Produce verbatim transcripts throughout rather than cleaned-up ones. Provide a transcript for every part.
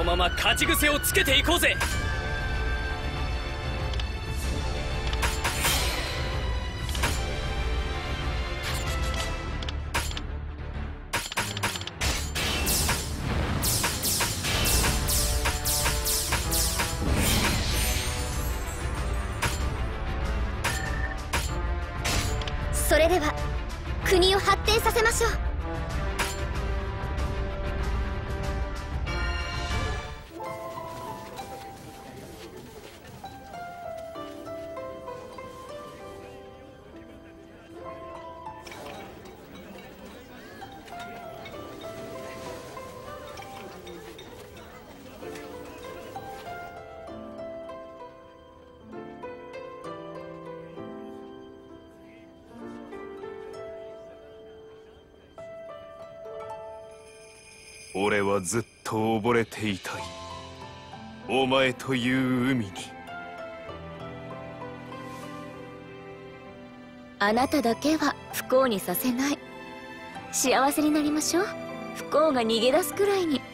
まま勝ち癖をつけていこうぜ。 それでは国を発展させましょう。 俺はずっと溺れていたい、お前という海に。 あなただけは不幸にさせない。幸せになりましょう。不幸が逃げ出すくらいに。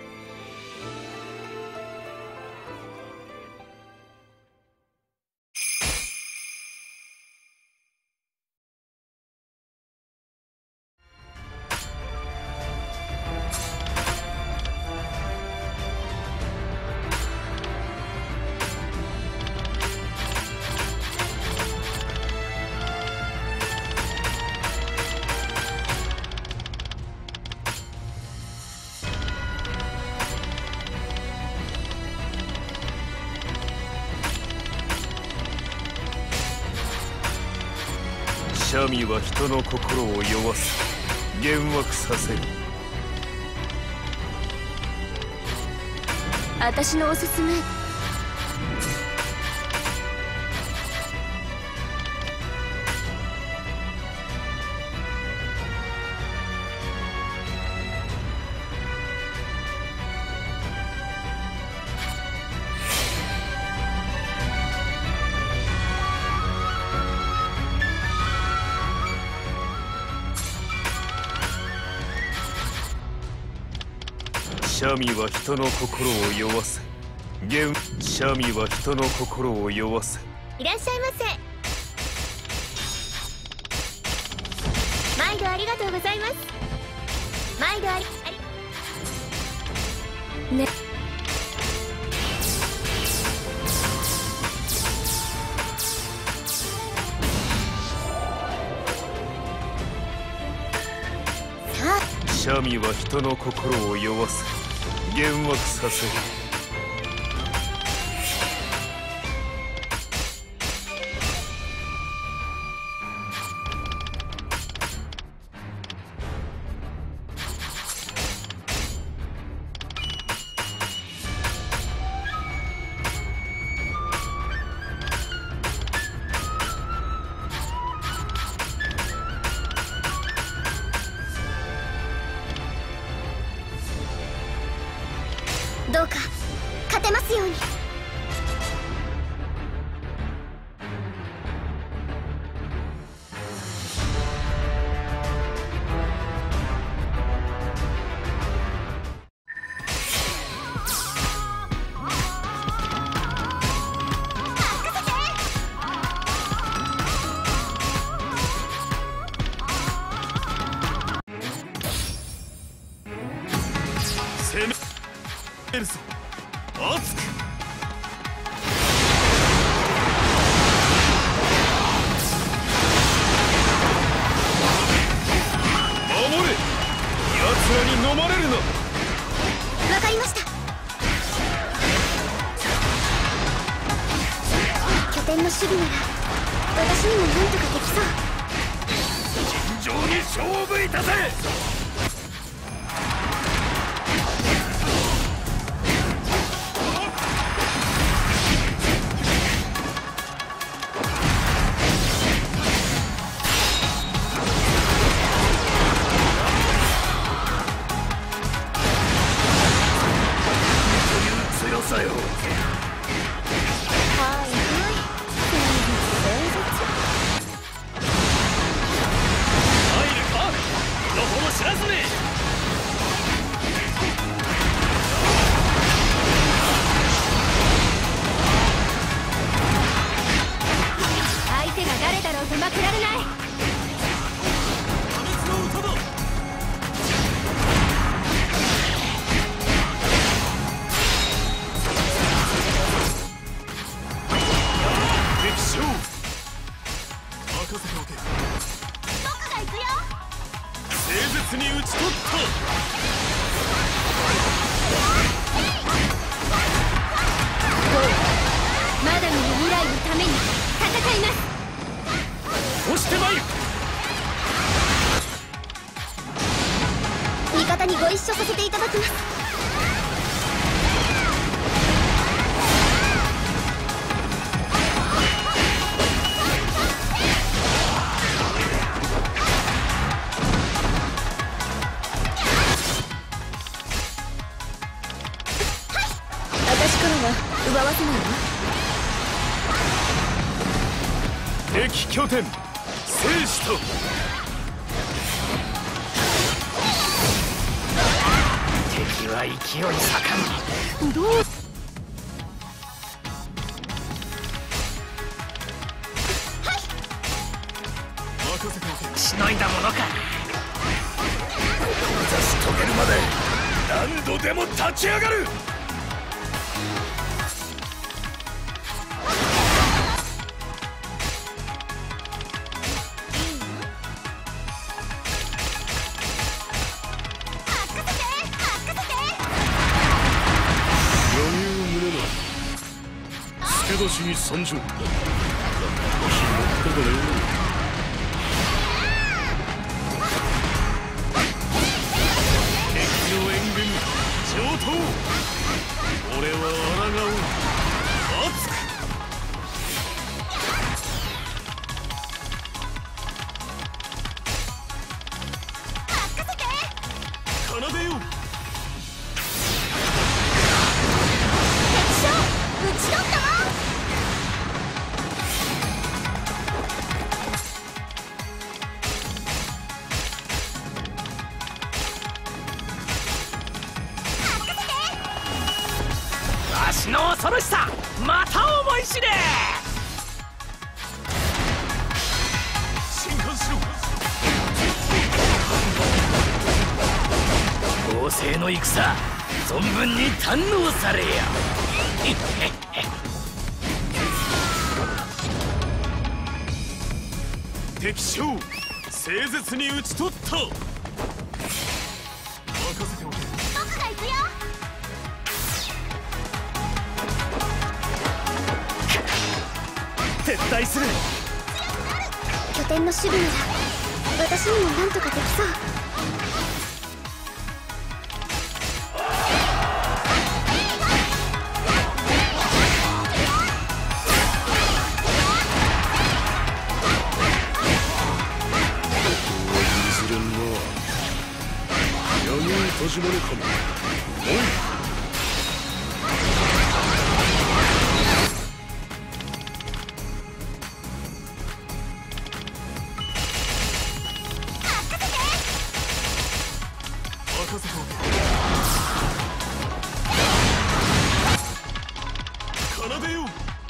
シャミは人の心を酔わせ幻惑させる。 私のおすすめ。 シャミは人の心を酔わせ幻シャミは人の心を酔わせ。 いらっしゃいませ。毎度ありがとうございます。毎度ありありね。さあ、 シャミは人の心を酔わせ幻惑させる。 どうか勝てますように。 攻めるぞ熱く。守れ、奴らに飲まれるな。 わかりました。拠点の守備なら私にも何とかできそう。 尋常に勝負いたせ。さよ。はいはい、入るか。の方も知らん。 負けられない。 に打ち取った。 マダムの未来のために戦います。 押してまいる。 味方にご一緒させていただきます。私からは奪わせないわ。 敵拠点生死と。 敵は勢い盛ん。 どうしのいだものか。 成し遂げるまで何度でも立ち上がる。助け出しに参上。決まったかね。敵の援軍上等。俺は抗う。熱く奏でよう。 敵将討ち取ったわ。 わしの恐ろしさまた思い知れ。 震撼しろ。 王政の戦存分に堪能されよ。 敵将整絶に討ち取った。任せておけ。 僕が行くよ。 撤退する。 拠点の守備なら私にも何とかできそう。 閉じ物かも。おい。任せておけ。奏でよう。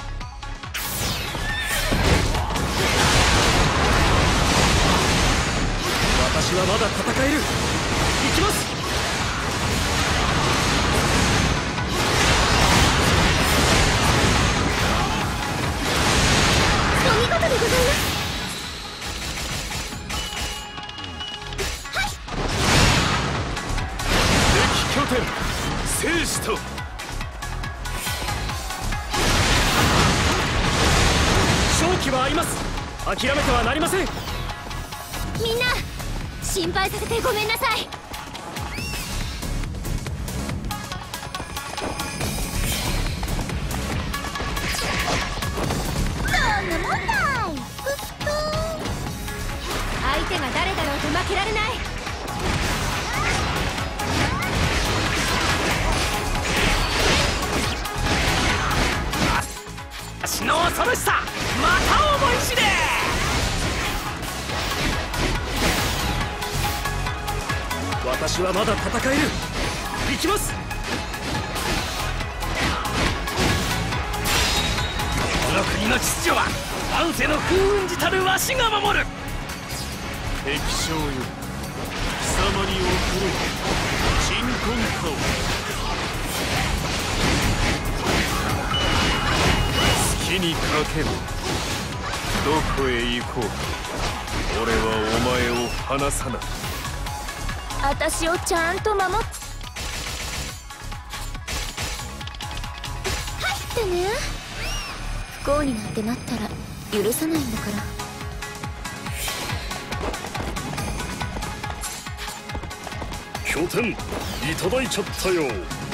私はまだ戦える。行きます。 お見事でございます。 敵拠点生死と。 勝機はあります。諦めてはなりません。 みんな心配させてごめんなさい。そんなもんだい。相手が誰だろうと負けられない。 私の恐ろしさまた思い知れ。私はまだ戦える。行きます。この国の秩序は万世の風雲児たるわしが守る。 敵将よ、貴様に送る鎮魂歌を。月にかけろ。どこへ行こうか、俺はお前を離さない。 私をちゃんと守って入ってね。不幸になんてなったら許さないんだから。 拠点いただいちゃったよ。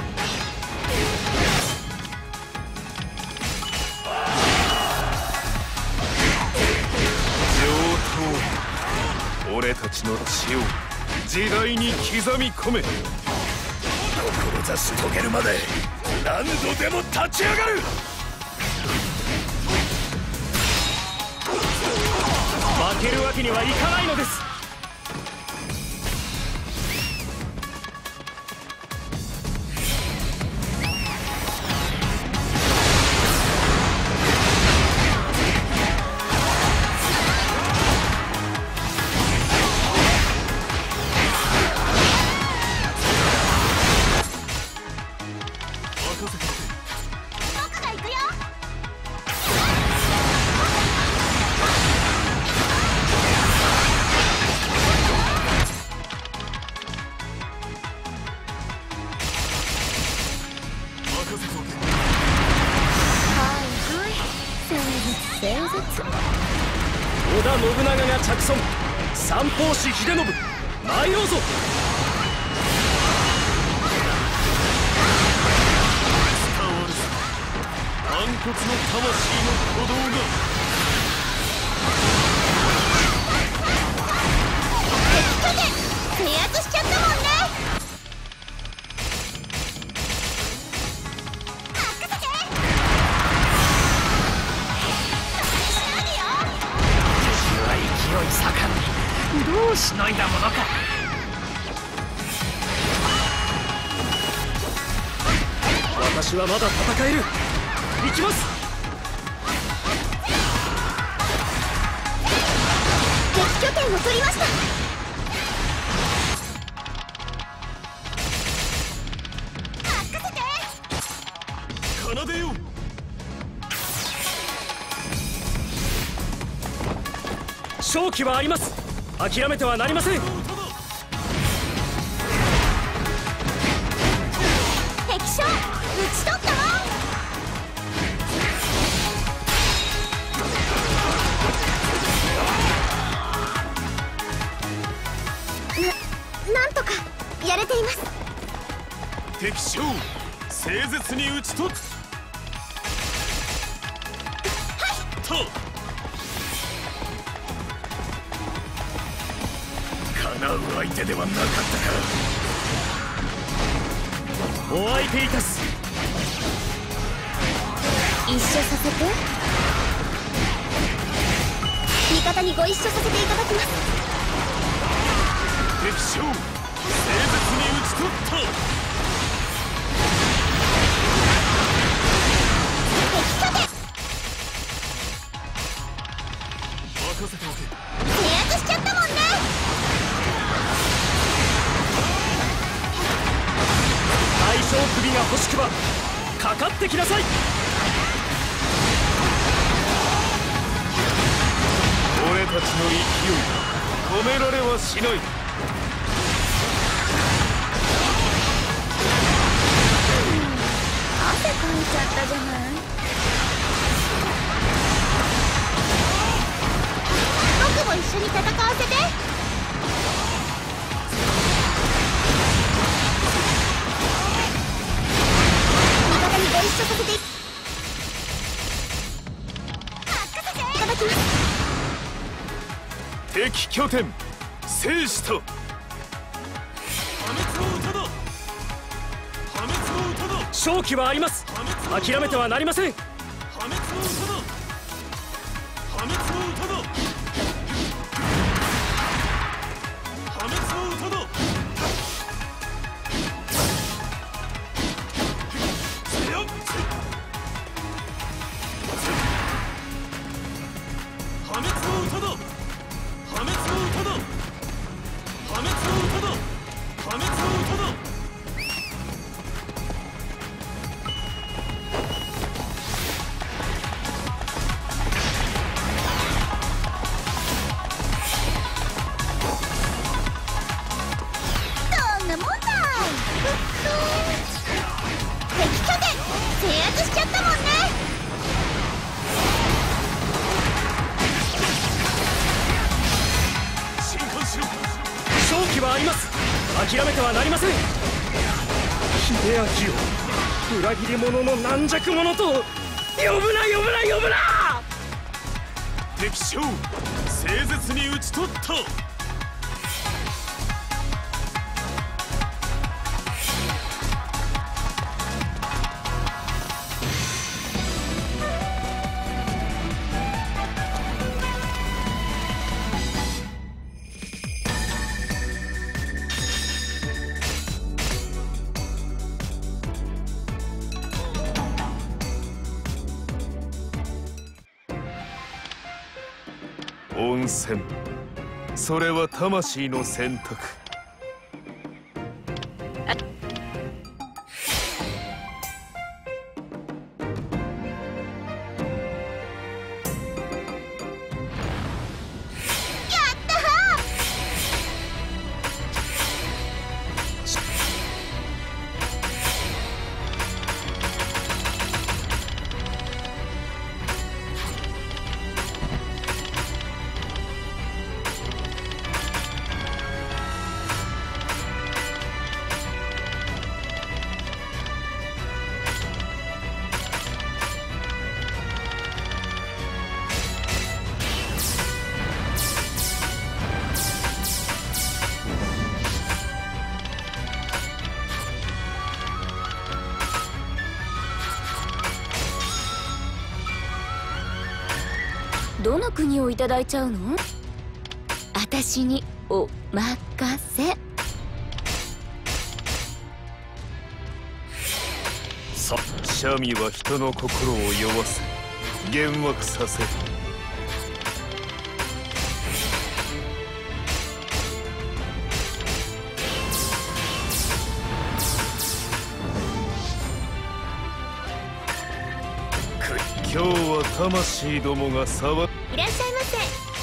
上等。俺たちの血を時代に刻み込め。 志遂げるまで何度でも立ち上がる。負けるわけにはいかないのです。織田信長が着尊、三法師秀信参ろうぞ。 伝わる反骨の魂の鼓動が。 契約しちゃったもんね。 どうしのいだものか。私はまだ戦える。行きます。 敵拠点を取りました。任せて。 奏でよう。 勝機はあります。諦めてはなりません。 敵将討ち取ったわ。な、なんとかやれています。 敵将誠実に討ち取っと。 叶う相手ではなかったか。お相手いたす。 一緒させて。味方にご一緒させていただきます。 敵将誠実に討ち取った。 敵拠点任せておけ。 契約しちゃったもんね。 大将首が欲しくばかかってきなさい。 俺たちの勢い止められはしない。 汗かいちゃったじゃない。僕も一緒に戦わせて。味方にご一緒させていただきます。 敵拠点生死と。破滅の歌だ。破滅の歌だ。 勝機はあります。諦めてはなりません。 破滅の歌だ。破滅の歌だ。破滅の歌だ。 破滅の歌だ。破滅の歌だ。破滅の歌だ。破滅の歌だ。 どんなもんだ。敵拠点制圧しちゃったもんね。 召喚しろ。 勝機はあります。諦めてはなりません。秀明を裏切り者の軟弱者と呼ぶな呼ぶな呼ぶな。 敵将整絶に討ち取った。温泉、それは魂の選択。 どの国をいただいちゃうの？あたしにお任せ。 さ、シャミは人の心を酔わせ幻惑させる。今日は魂どもが騒ぐ。 いらっしゃいませ。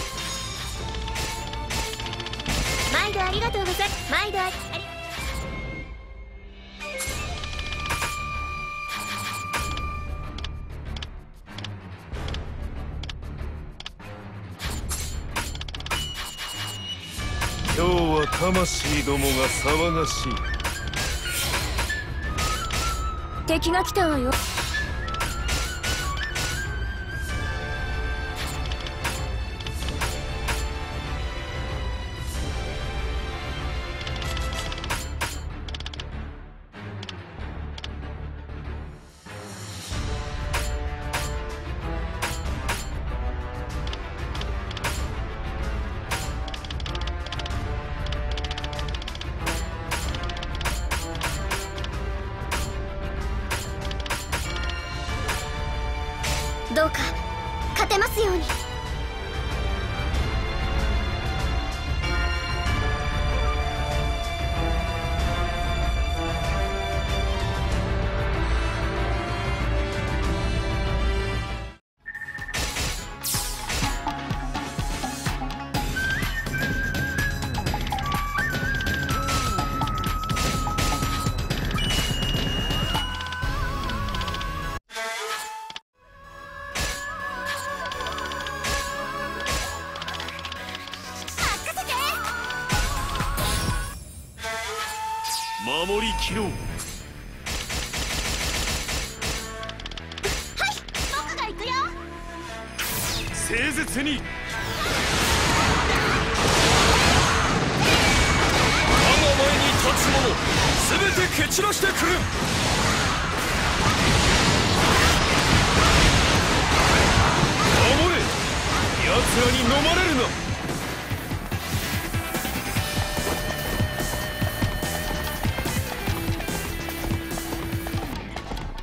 毎度ありがとうございます。毎度あり今日は魂どもが騒がしい。 敵が来たわよ。どうか勝てますように。 守りきろう。 はい、僕が行くよ。 整絶に。 我が前に立つ者全て蹴散らしてくる。 守れ、奴らに飲まれるな。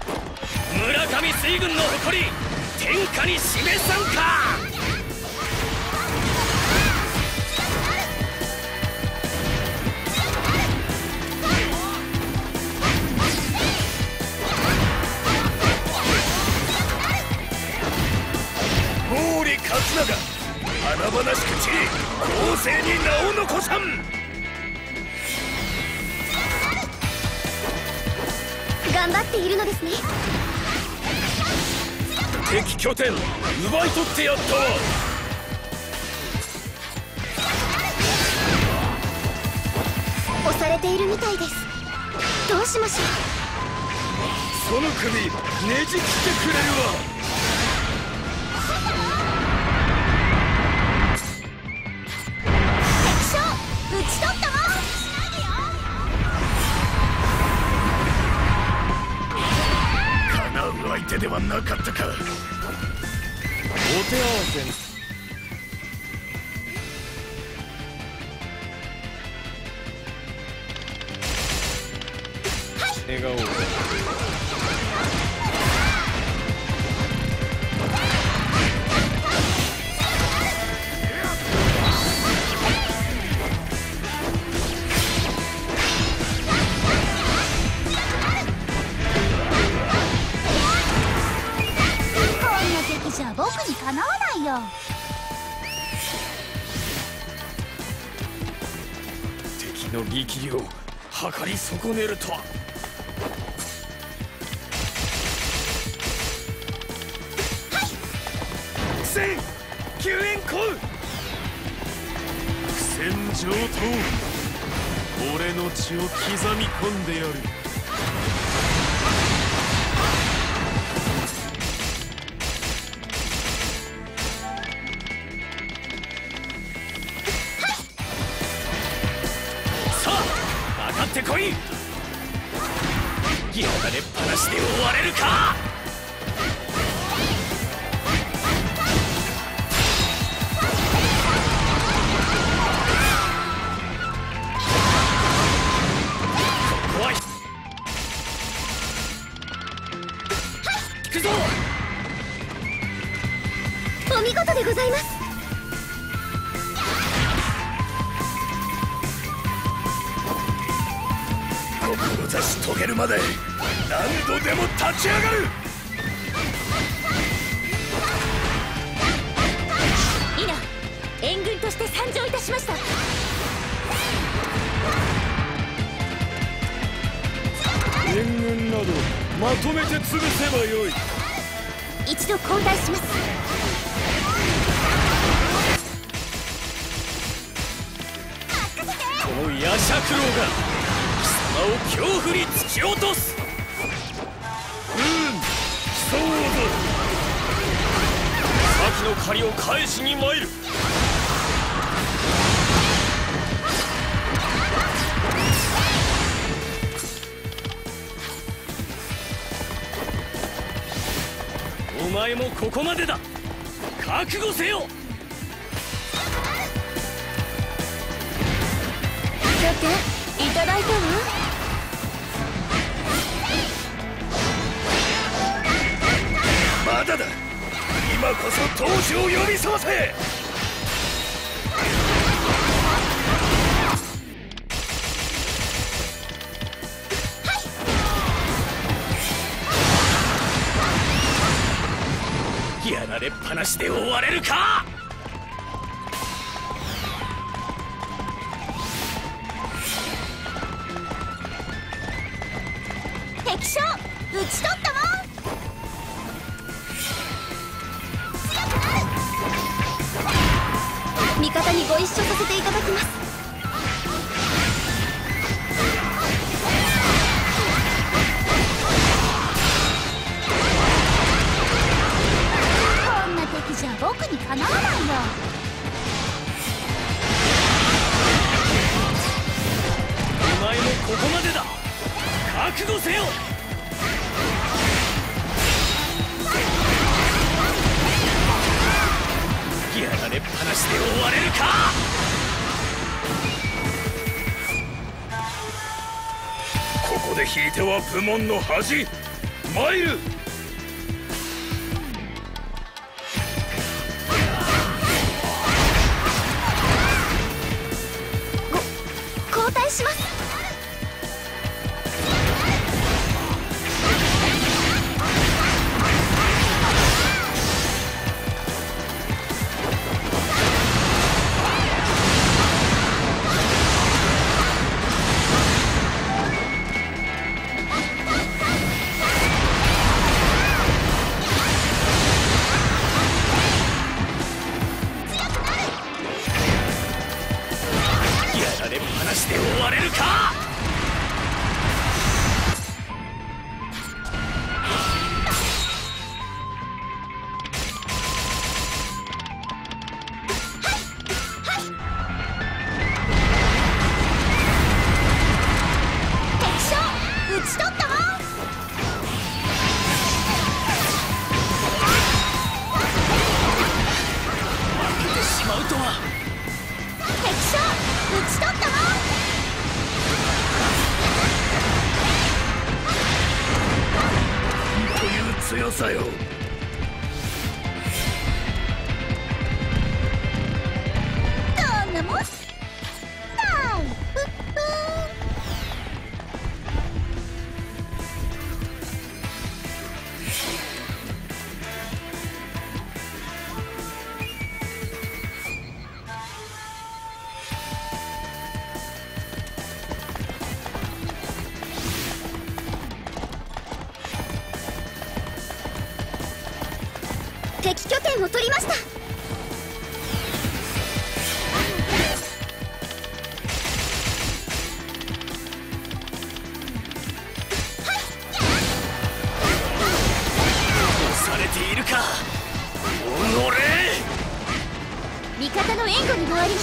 村上水軍の誇り天下に示さんか。 勝長華々しく散り後世に名を残さん。 頑張っているのですね。 敵拠点奪い取ってやったわ。 押されているみたいです。どうしましょう。 その首ねじ切ってくれるわ。 撃ち取ったわ。 かなう相手ではなかったか。お手合わせ。笑顔。 じゃ僕にかなわないよ。 敵の力量測り損ねるとは。苦戦救援降雨。 苦戦上等。俺の血を刻み込んでやる。 ってこい。やられっぱなしで終われるか。ここは引くぞ。 お見事でございます。 志し遂げるまで何度でも立ち上がる。 イナ、援軍として参上いたしました。 援軍などまとめて潰せばよい。 一度交代します。 この夜叉九郎が貴様を恐怖に突き落とす。うんそうぞ。先の借りを返しに参る。お前もここまでだ。覚悟せよ。 だっていただいたわ。 まだだ。今こそ当主を呼び覚ませ。やられっぱなしで終われるか。 敵将討ち取ったわ。味方にご一緒させていただきます。こんな敵じゃ僕にかなわないよ。 お前もここまでだ。覚悟せよ。やられっぱなしで終われるか。ここで引いては部門の恥。参る。 ご交代します。 点を取りました。 押されているかおのれ。 味方の援護に回ります。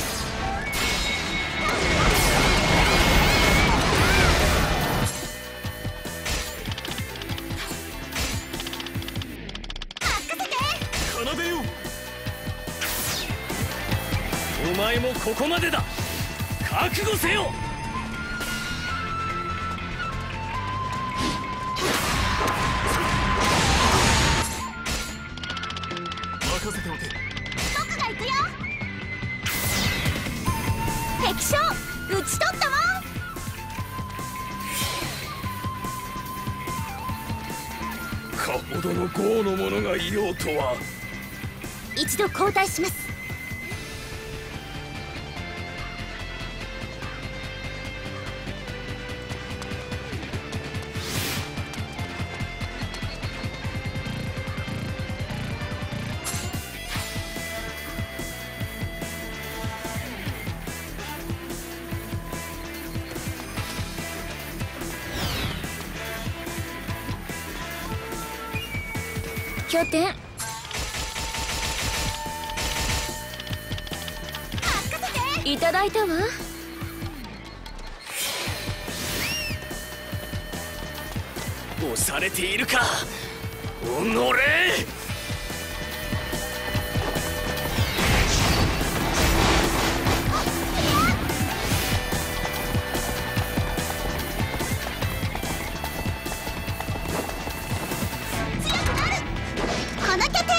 奏でよう。お前もここまでだ。覚悟せよ。任せておけ。 僕が行くよ。敵将討ち取ったわ。 かほどの豪の者がいようとは。 一度交代します。拠点いただいたわ。 押されているかおのれ。 この拠点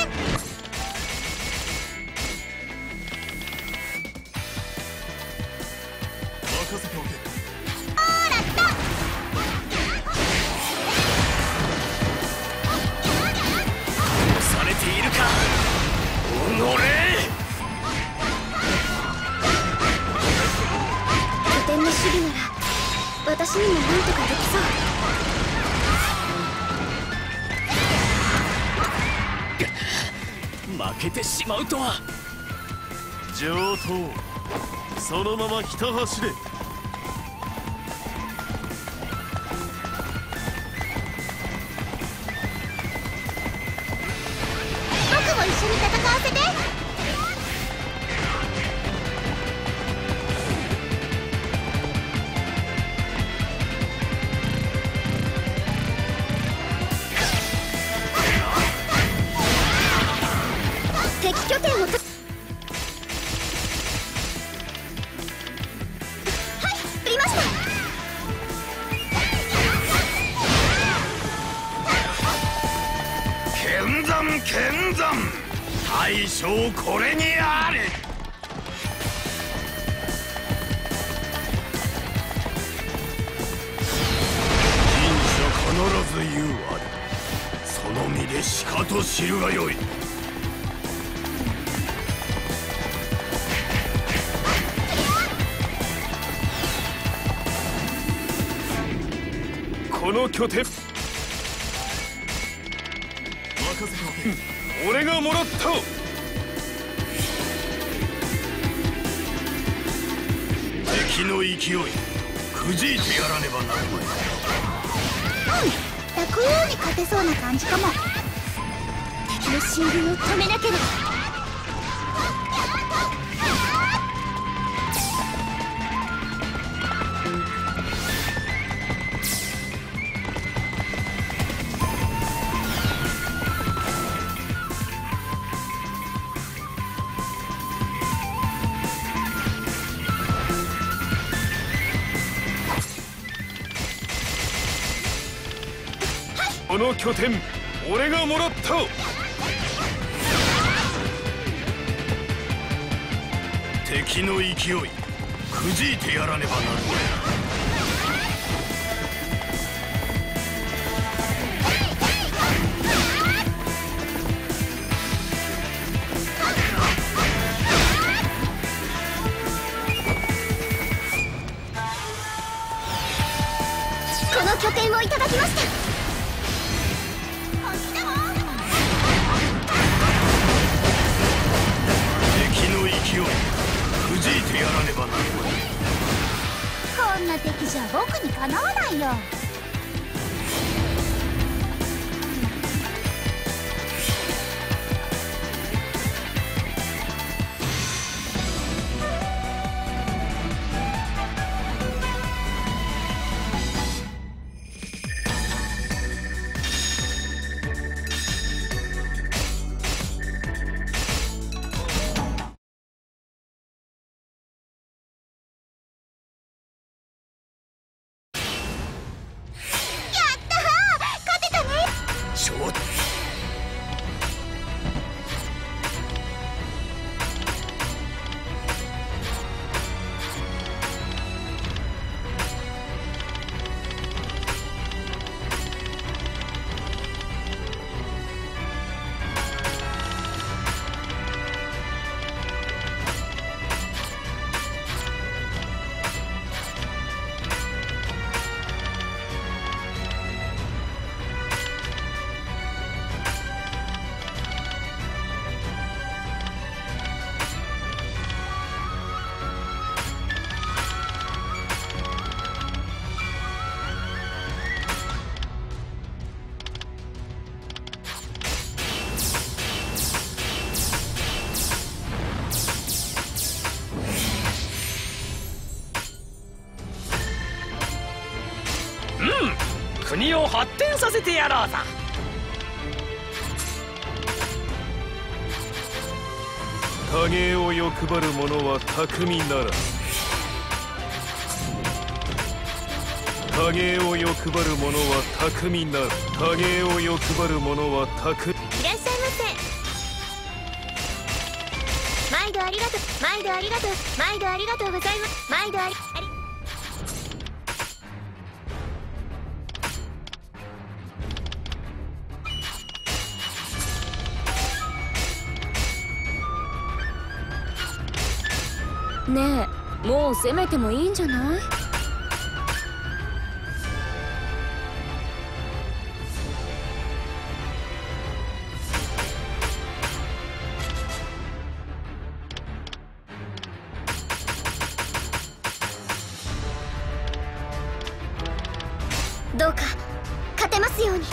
任せておけ。 オーラッタ。 押されているかおのれ。 拠点の守備なら私にもなんとかできそう。 負けてしまうとは。上等。そのままひた走れ。 僕も一緒に戦わせて。敵拠点をとはい取りました。 剣山剣山大将これにあれ。忍者必ず言うあれ。その身でしかと知るがよい。この拠点任せておけ。俺がもらった。敵の勢いくじいてやらねばなるまい。 うん楽に勝てそうな感じかも。敵の進軍を止めなければ。 この拠点俺がもらった。敵の勢いくじいてやらねばなるまい。 この拠点をいただきました。 敵じゃ僕にかなわないよ。 国を発展させてやろうぞ。 多芸を欲張る者は巧みならず、多芸を欲張る者は巧みならず、多芸を欲張る者は巧み。 いらっしゃいませ。毎度ありがとう、毎度ありがとう、毎度ありがとうございます。毎度ありありねえ、もう攻めてもいいんじゃない？どうか勝てますように。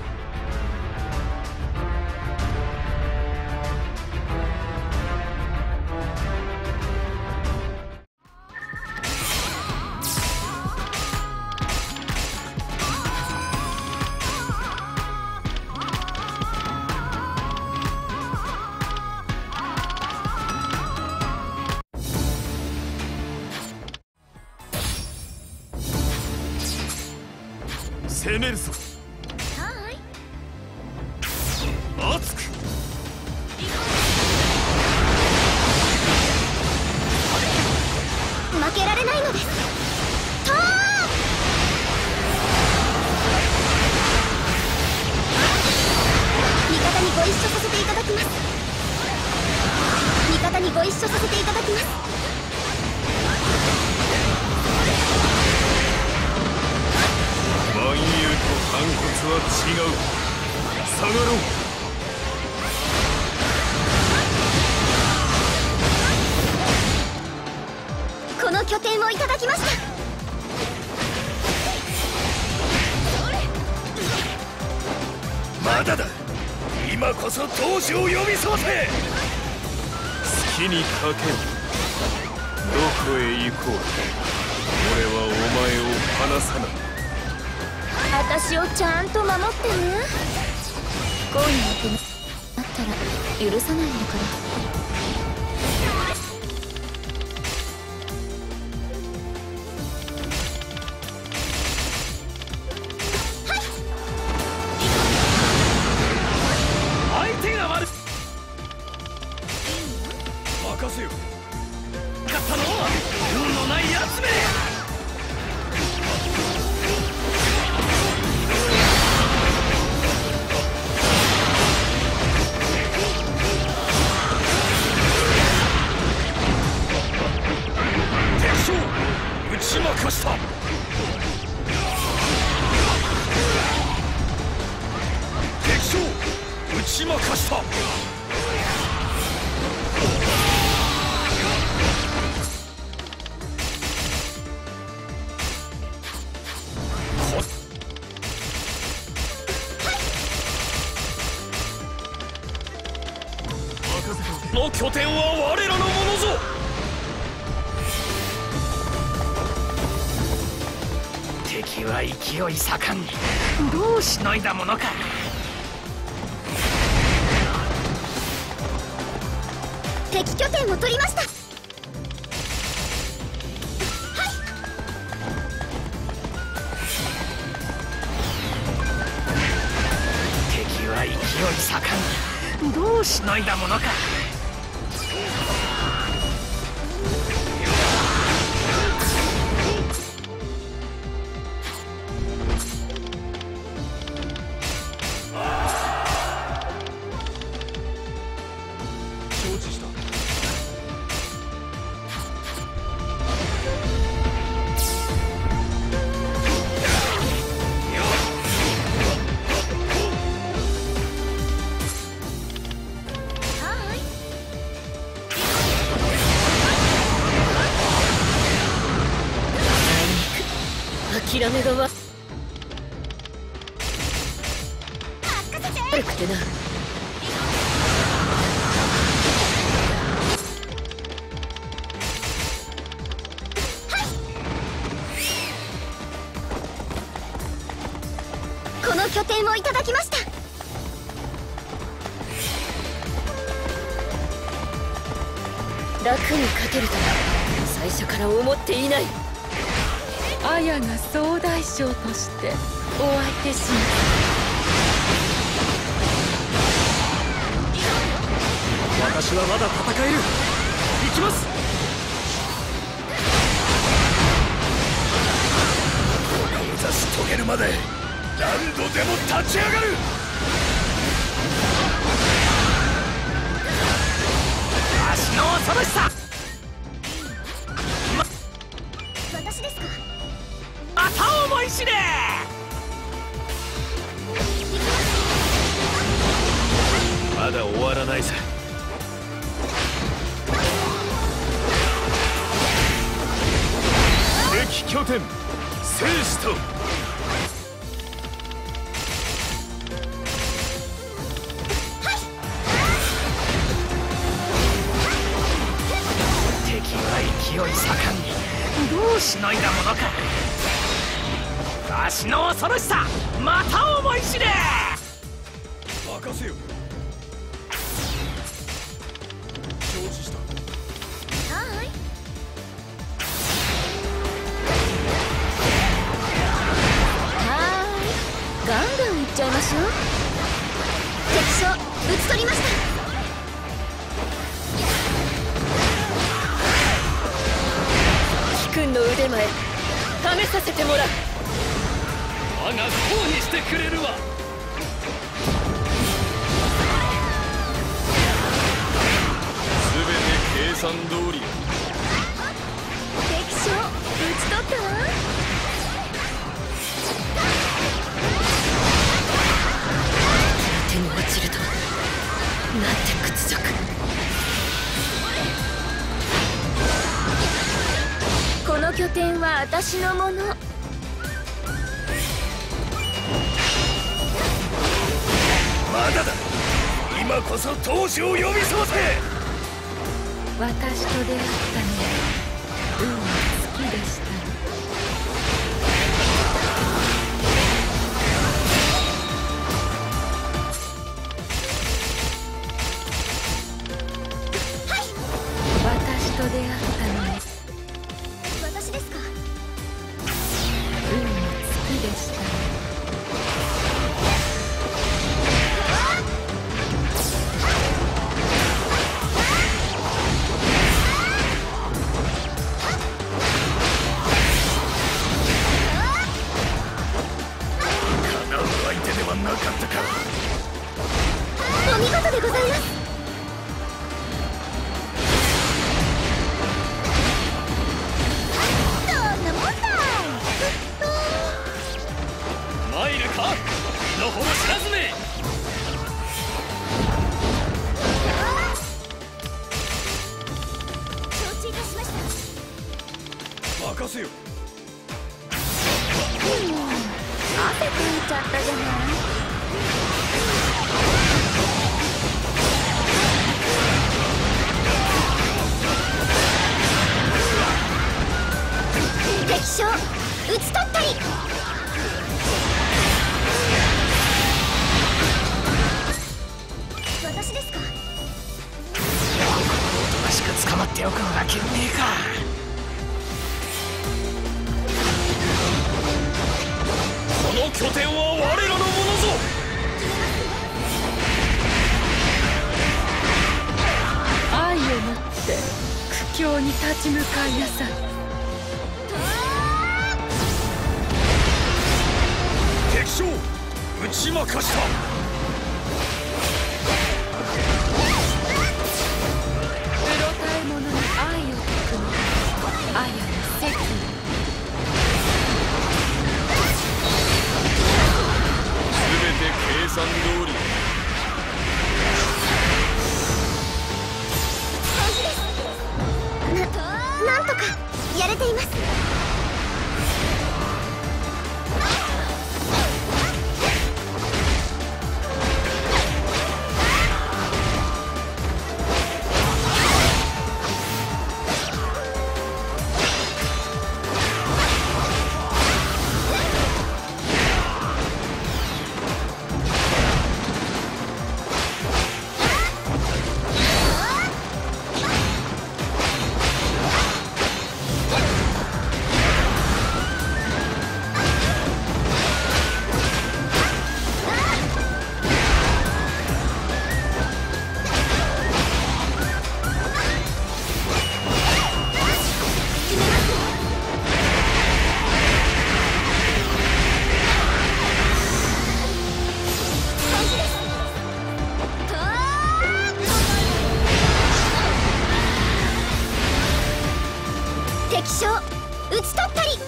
攻めるぞ。 はい。 熱く。 負けられないのです。とー味方にご一緒させていただきます。味方にご一緒させていただきます。 万有と反骨は違う。下がろう。 この拠点をいただきました。 まだだ。今こそ同志を呼び覚ませ。 好きにかけろ。どこへ行こう。俺はお前を離さない。 私をちゃんと守ってね。不幸になってなったら許さないんだから。 相手が悪い。 任せよ。 勝ったのは運のないやつめ。 打ち負かした。敵将打ち負かした。 の拠点は我らのものぞ。敵は勢い盛んにどうしのいだものか。 敵拠点を取りました。 敵は勢い盛んにどうしのいだものか。 承知した。 諦めがわ悪くてな。この拠点をいただきました。楽に勝てるとは最初から思っていない。 アヤが総大将としてお相手します。 私はまだ戦える。行きます。 志し遂げるまで何度でも立ち上がる。 足の恐ろしさ。 私ですか。 また思い知れ。 まだ終わらないぜ。敵拠点生死と。 敵は勢い盛んにどうしのいだものか。足の恐ろしさまた思い知れ。 任せよ。承知した。 はい。はーい。ガンガンいっちゃいましょう。敵将討ち取りました。君の腕前試させてもらう。 我が抗議してくれるわ。 すべて計算通り。 敵将討ち取ったわ。手に落ちるとなんて屈辱。この拠点は私のもの。 まだだ。今こそ闘志を呼び覚ませ。 私と出会ったのは運が好きでした。私と出会ったのは私ですか。 運が好きでした。 叶う相手ではなかったか。 お見事でございます。どんなもんだい。 参るか身の程知らずめ。 承知いたしました。 任せよ。 汗かいちゃったじゃない。 まっておくわけねえか。 この拠点は我らのものぞ。 愛をもって苦境に立ち向かいなさい。 敵将打ち負かした。 うろたえ者に愛を含む綾の責務。 全て計算通り。 な、なんとかやれています。敵将討ち取ったり。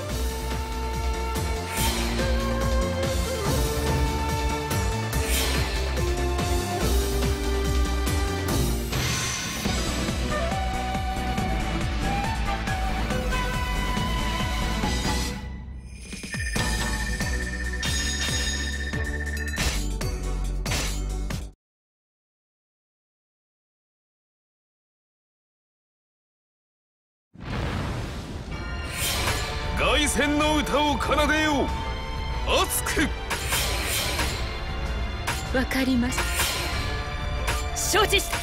凱旋の歌を奏でよう。熱く。 わかりました。承知した。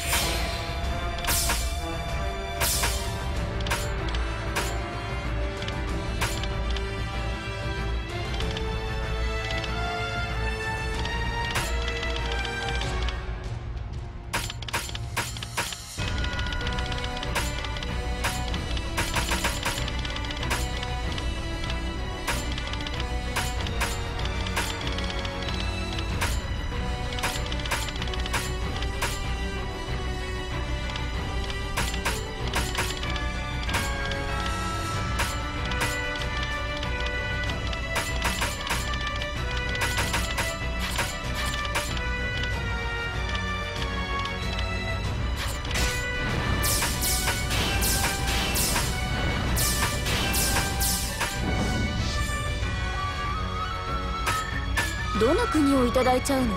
どの国をいただいちゃうの？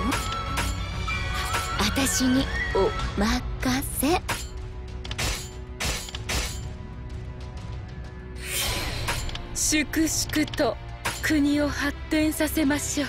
私にお任せ。 粛々と国を発展させましょう。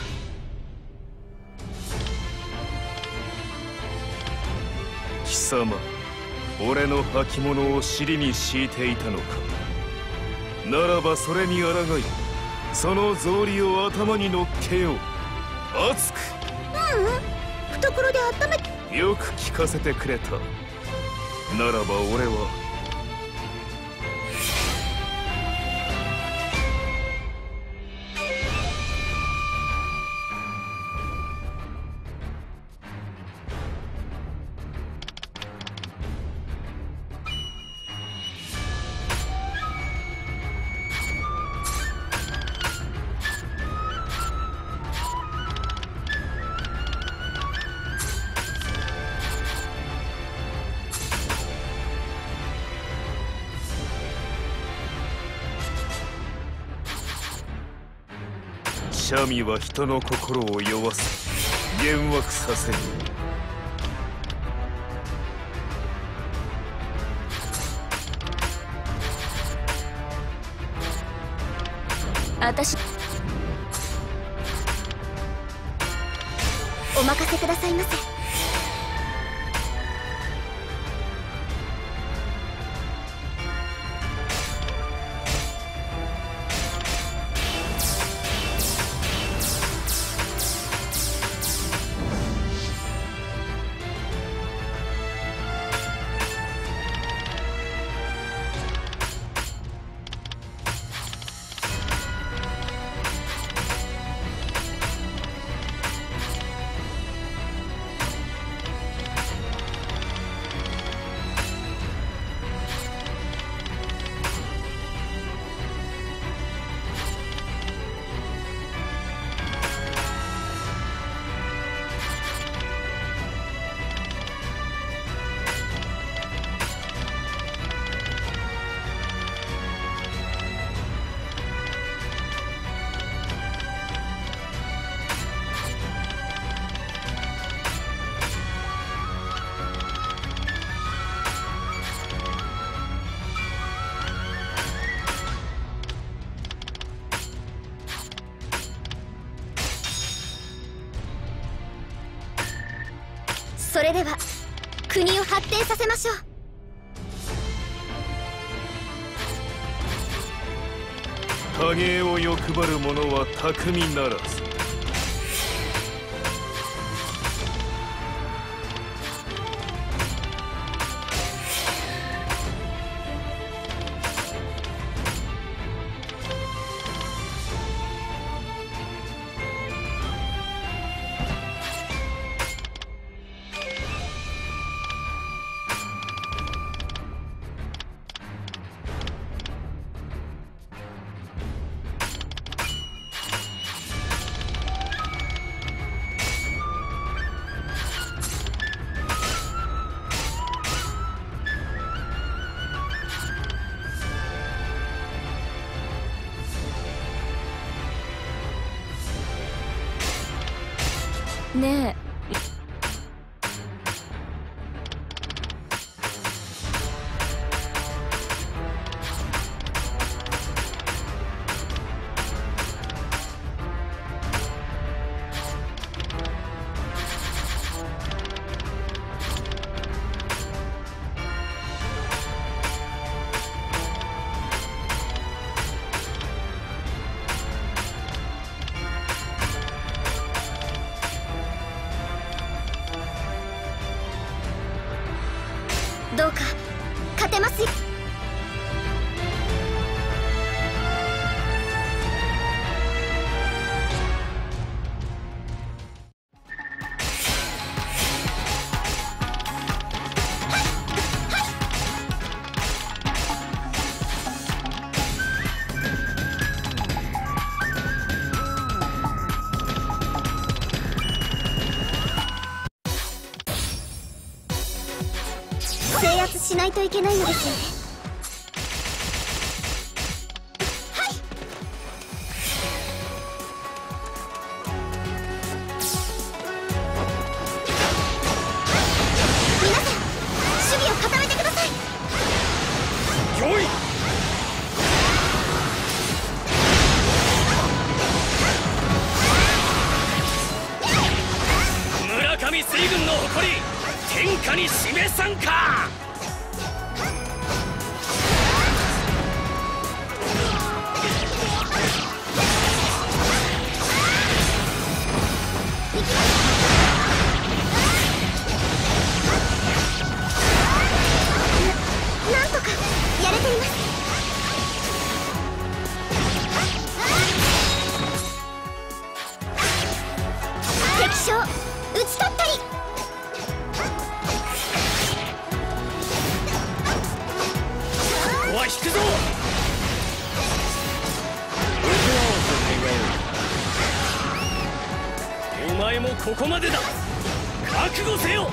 貴様、俺の履物を尻に敷いていたのか。ならばそれに抗い、その草履を頭に乗っけよう。熱く。 ううん、懐で温めて。 よく聞かせてくれた。ならば俺はシャミは人の心を酔わせ幻惑させる。 私お任せくださいませ。 それでは国を発展させましょう。 多芸を欲張る者は巧みならず。 ねえ、 どうか勝てますよ。制圧しないといけないのですよね。はい。皆さん守備を固めてください。 よい。村上水軍の誇り天下に示さんか。 なんとかやれています。敵将討ち取ったり。 ここは引くぞ。お前もここまでだ。覚悟せよ。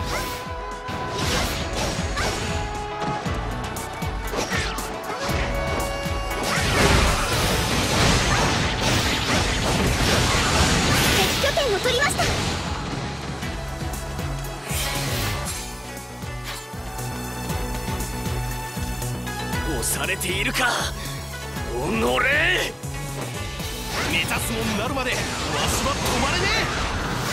敵拠点を取りました。 押されているか。おのれ。 目指すもんなるまでわしは止まれねえ。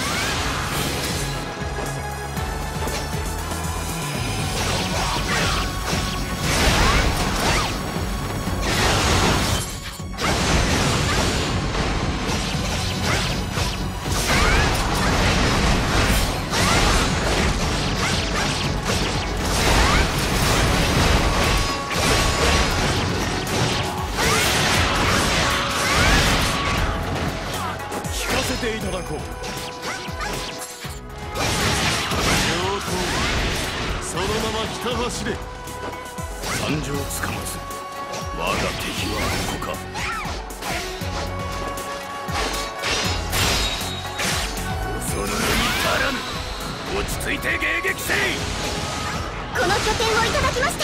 いただこう。上等。そのままひた走れ。参上つかまず我が敵はここか。恐るるに足らぬ。落ち着いて迎撃せい。 この拠点をいただきました。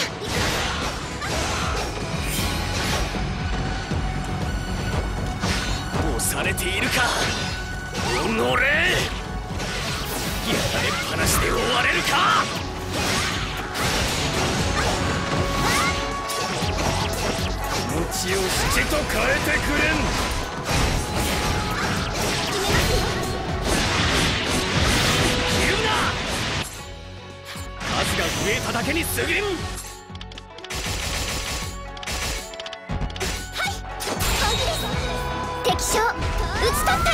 押されているか。おのれ。やられっぱなしで終われるか。気持ちを七と変えてくれん。言うな。 ただけに過ぎん。 はい本気です。敵将討ち取ったり。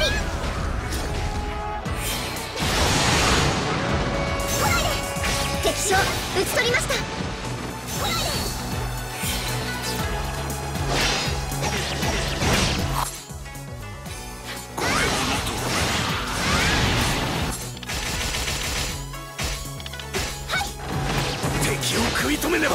敵将討ち取りました。 敵を食い止めねば。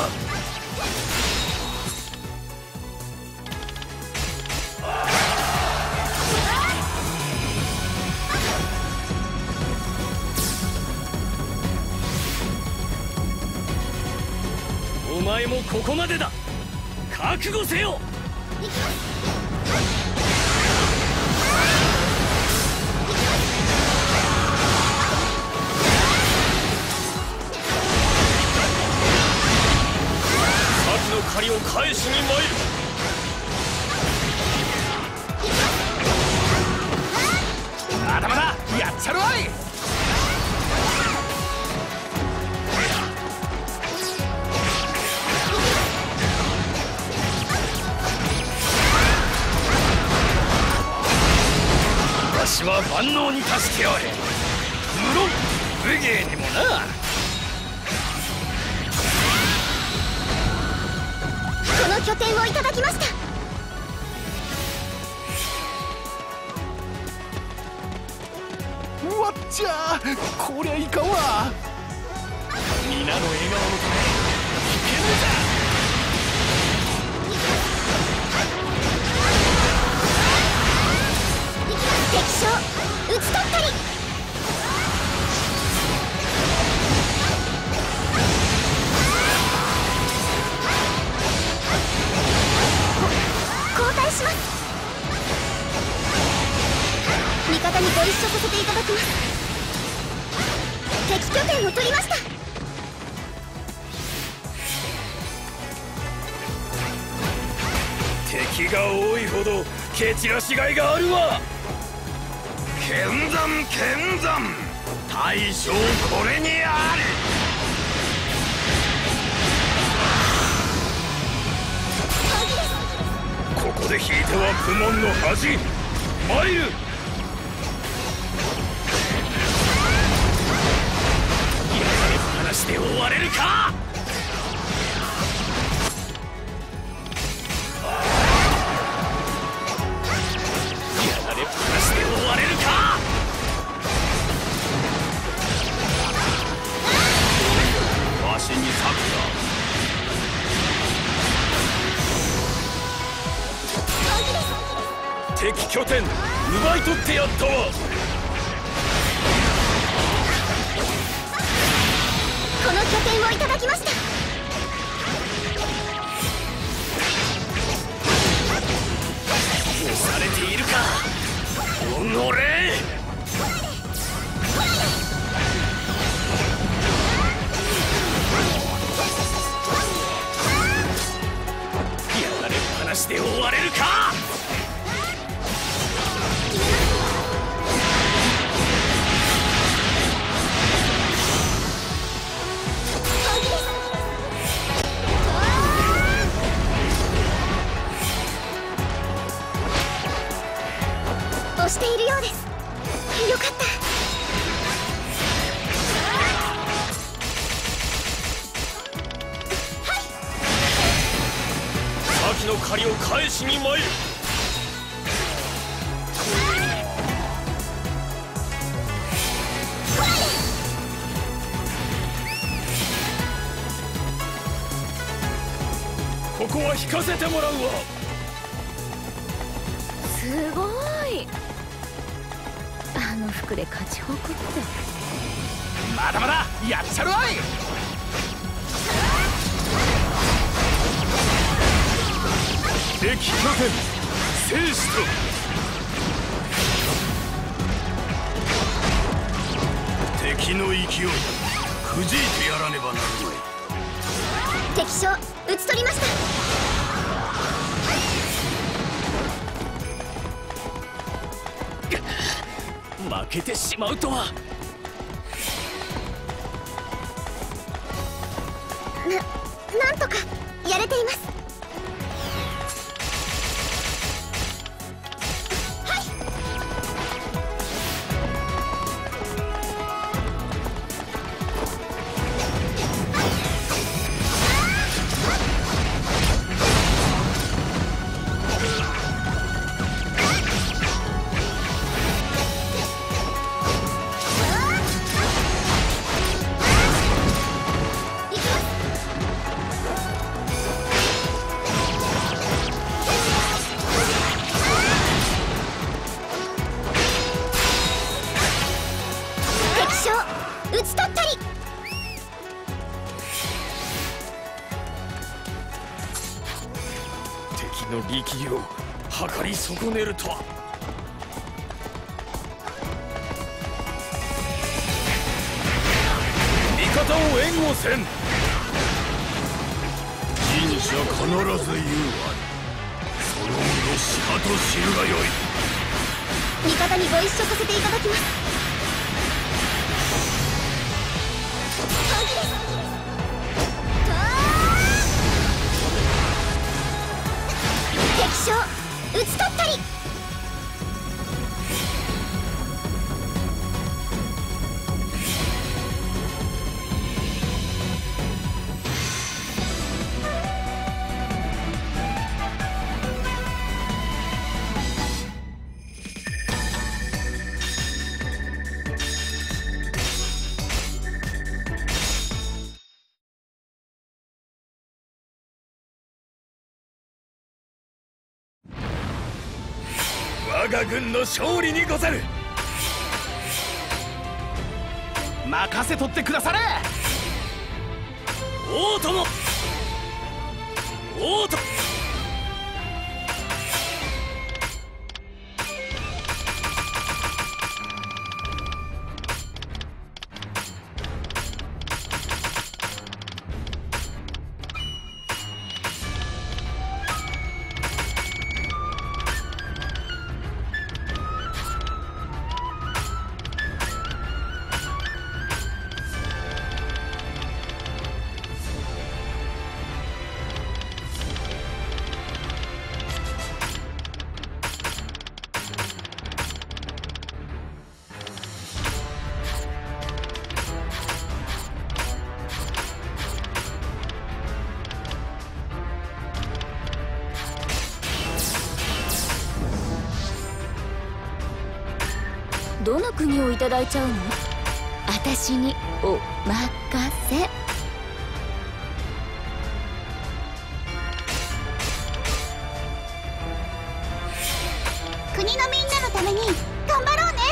お前もここまでだ。覚悟せよ。先の借りを返しに参る。まだまだやっちゃるわい。私は万能に助けおれ。無論武芸にもな。 この拠点をいただきました。 わっちゃー、こりゃいかんわ。皆の笑顔のため危険だ。 敵将討ち取ったり。交代します。味方にご一緒させていただきます。敵拠点を取りました。 敵が多いほど蹴散らしがいがあるわ。剣山剣山、大将これにあり。ここで引いては苦悶の恥。参る。話して終われるか。やられっぱなしで終われるか。わしに策だ。敵拠点奪い取ってやったわ。 この拠点をいただきました。 押されているかおのれ。やられっぱなしで終われるか。 押しているようです。よかった。 先の借りを返しに参る。ここは引かせてもらうわ。 すごい。あの服で勝ち誇って。 まだまだやっちゃるわい。敵拠点生死と。敵の勢いくじいてやらねばなるまい。 敵将討ち取りました。 負けてしまうとは。 な、なんとかやれています。討ち取ったり。 敵の力を測り損ねるとは。味方を援護せん。 人者必ず言うわ。その身のしかと知るがよい。 味方にご一緒させていただきます。敵将討ち取ったり。 我が軍の勝利にござる。 任せとってくだされ。 王友王友どの国をいただいちゃうの？私にお任せ。 国のみんなのために頑張ろうね。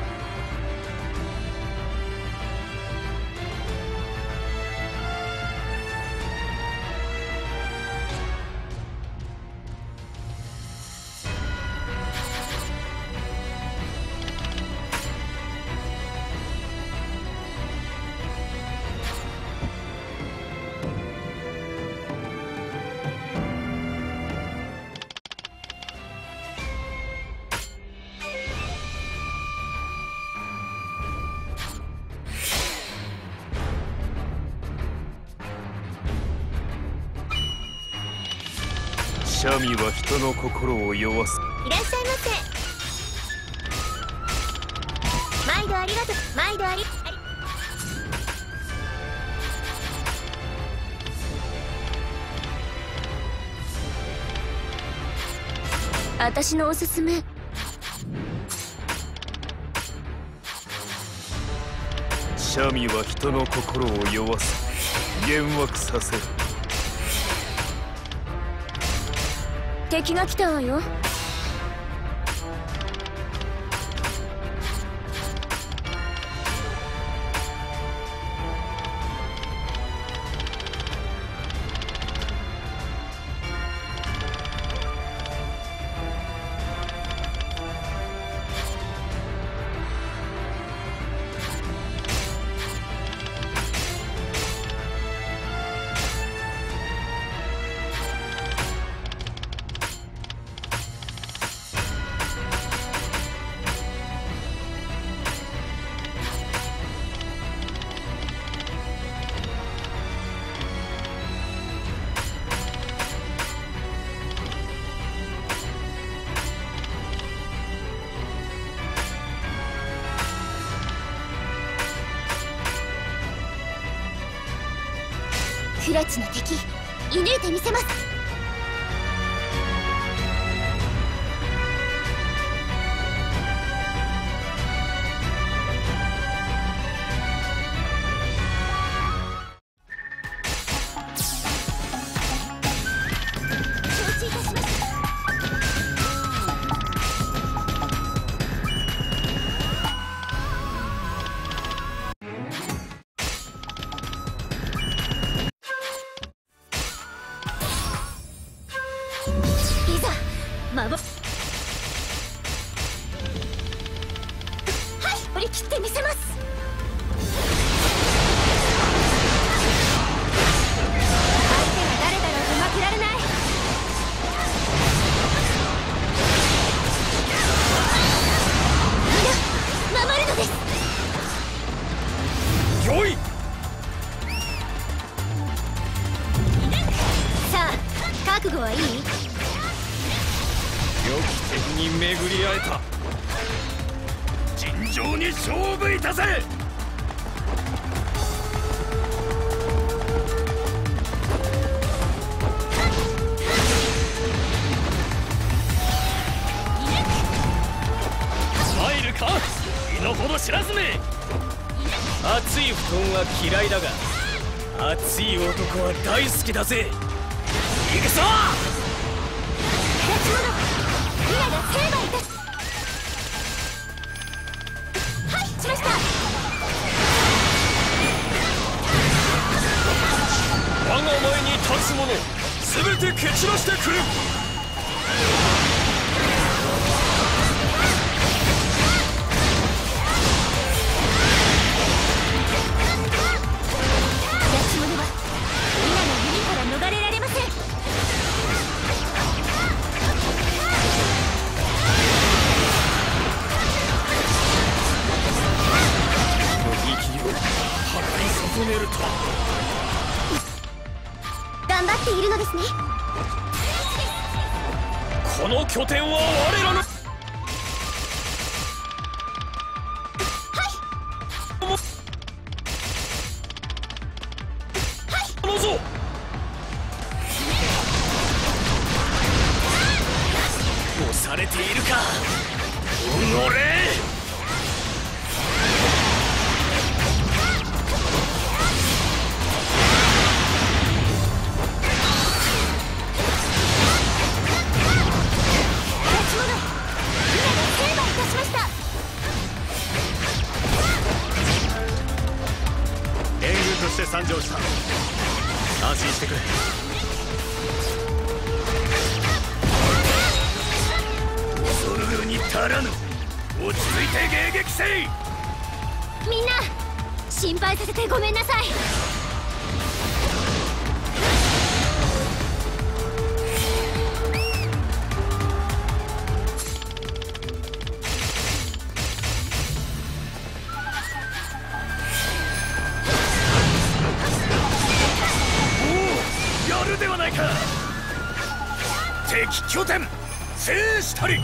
シャミは人の心を酔わす。 いらっしゃいませ。毎度ありがとう。毎度あり私のおすすめ。 シャミは人の心を酔わす。幻惑させる。 敵が来たわよ。 幼稚な敵射抜いてみせます。承知いたしました。いざ魔法、はい、振り切ってみせます。相手が誰だろうと負けられない。皆守るのです。 よい。 さあ覚悟はいい？ 良き敵に巡り会えた。尋常に勝負いたせ。参るか身の程知らずめ。熱い布団は嫌いだが熱い男は大好きだぜ。行くぞ。皆が成敗いたし、はい、しました。我が前に立つ者全て蹴散らしてくる。やつ者は皆の弓から逃れられません。ると頑張っているのですね。この拠点は我らの。はいはいどうぞ。押されているかおのれ。参上した。安心してくれ。ソルルに足らぬ。落ち着いて迎撃せい。 みんな心配させてごめんなさい。 ではないか。敵拠点制したり。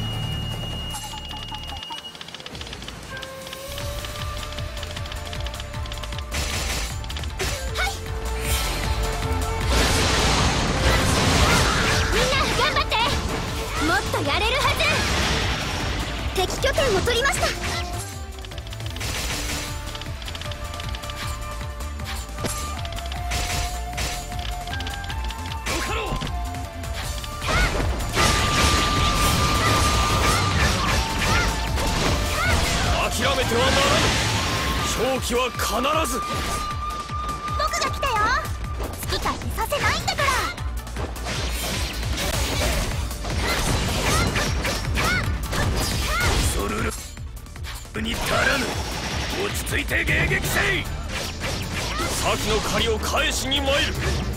みんな頑張って。もっとやれるはず。敵拠点を取りました。 諦めてはならぬ。勝機は必ず。 僕が来たよ。好き勝手させないんだから。 ソルルに足らぬ。落ち着いて迎撃せい。先の借りを返しに参る。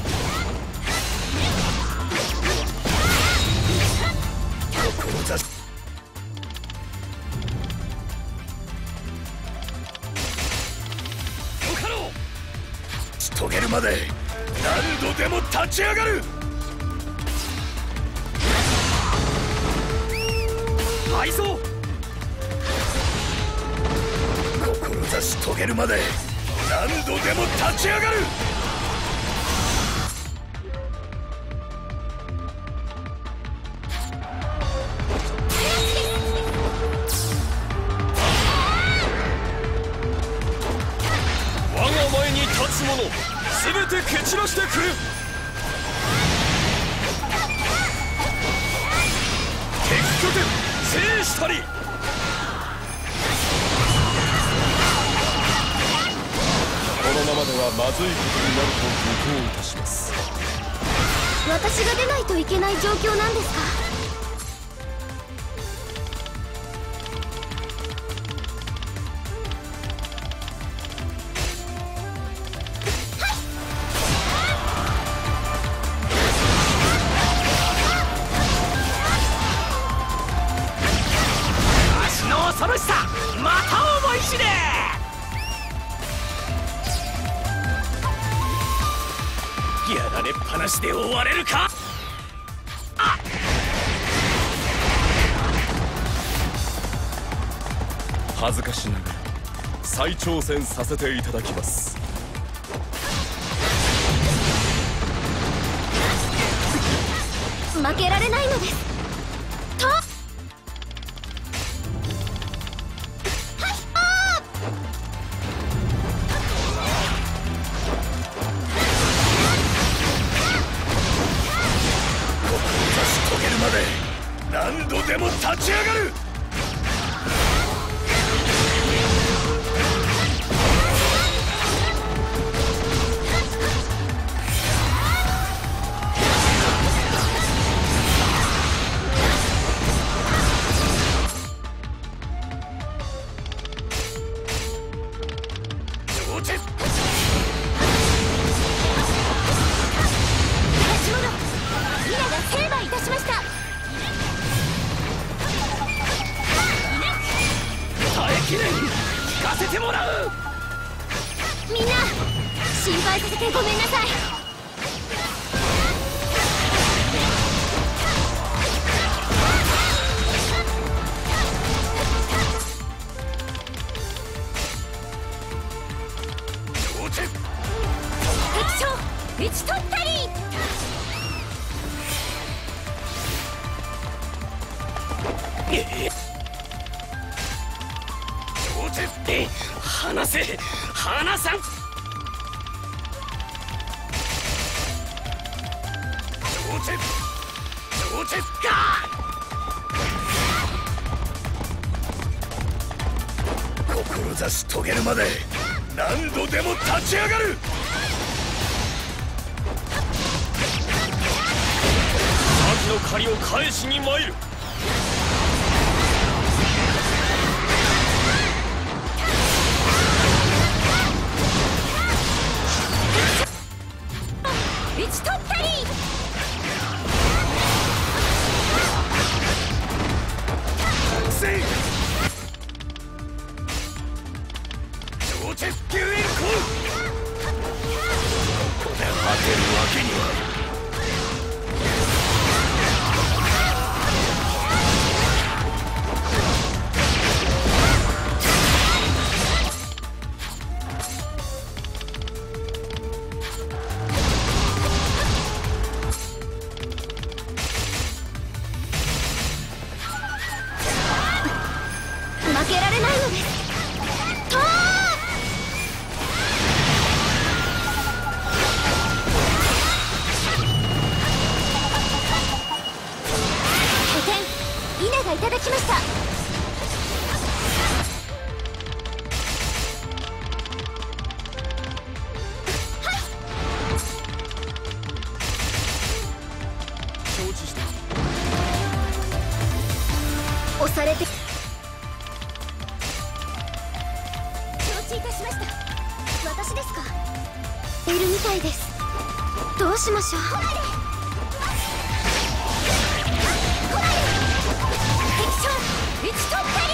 志し遂げるまで何度でも立ち上がる。敗走。志し遂げるまで何度でも立ち上がる。 散らしてくれ。敵拠点制したり。このままではまずいことになると愚行いたします。 私が出ないといけない状況なんですか？ 恐ろしさまた思い知れ。やられっぱなしで終われるか。恥ずかしながら再挑戦させていただきます。 負けられないのです。と何度でも立ち上がる。上手。 私者ミラが成敗いたしました。 記念聞かせてもらう。 みんな心配させてごめんなさい。 上手。 敵将打ち取ったり。 ええ離せ離さん。上手上手か。志遂げるまで何度でも立ち上がる。先の借りを返しに参る。 打ち取ったり。 せい上手救援行。ここで果てるわけには。 負けられないのです。と拠点稲がいただきました。 承知した。 押されて承知いたしました。私ですか。いるみたいです。どうしましょう。敵将打ち取ったり。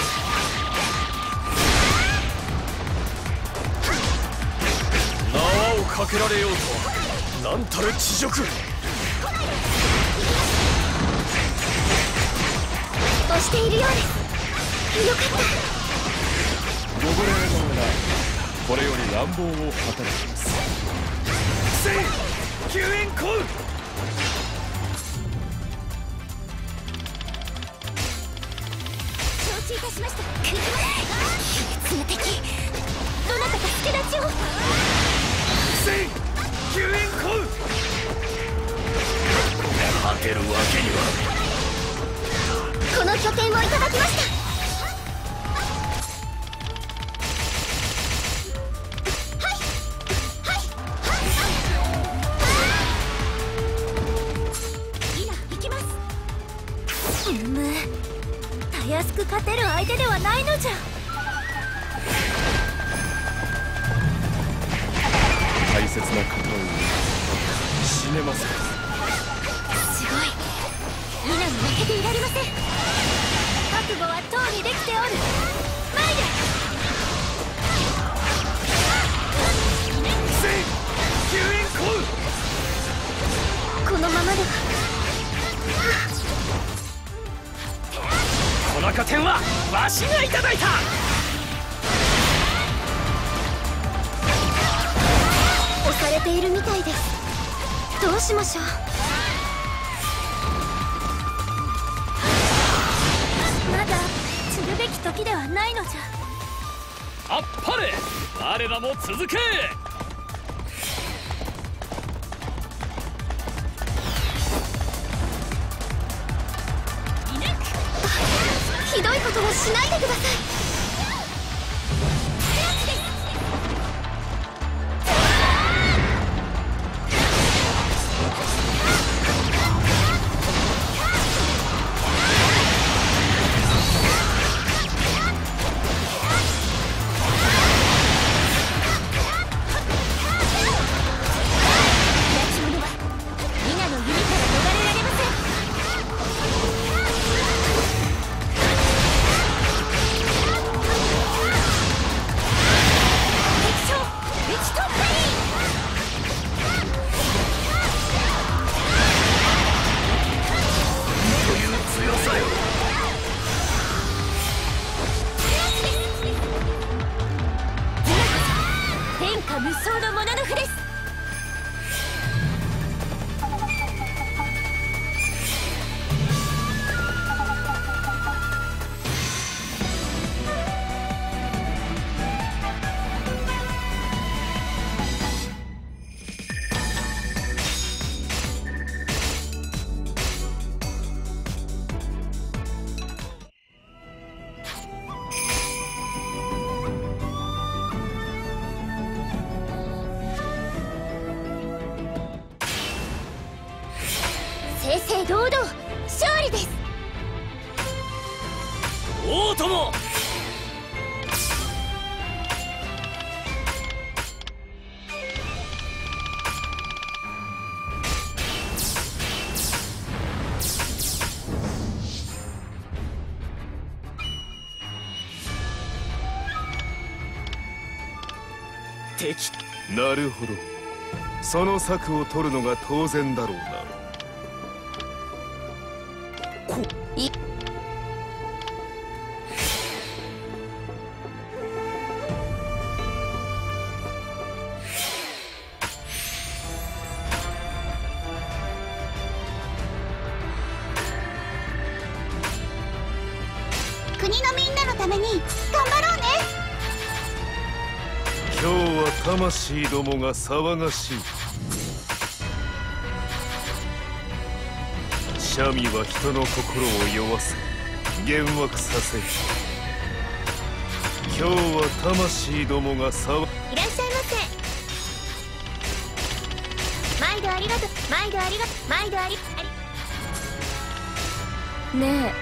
縄をかけられようとはなんたる恥辱。 押しているようです。よかった。 ご無礼ながらこれより乱暴を働きます。せい救援行。 承知いたしました。卑劣な敵。どなたか助太刀を。 せい救援行為。 果てるわけには。 この拠点をいただきました。むむたやすく勝てる相手ではないのじゃ。 大切な方を死ねません。 すごい。皆に負けていられません。覚悟はとうにできておる。前で救援行為。 このままではこの拠点はわしがいただいた。 押されているみたいです。どうしましょう。まだ散るべき時ではないのじゃ。 あっぱれ、我らも続け。 ひどいことはしないでください。無双のもののふです。正々堂々勝利です。 大友、 敵。なるほど、その策を取るのが当然だろうな。 い国のみんなのために頑張ろうね。 今日は魂どもが騒がしい。シャミは人の心を酔わせ幻惑させ、今日は魂どもが騒。 いらっしゃいませ。毎度ありがとう。毎度ありがとう。毎度ありありね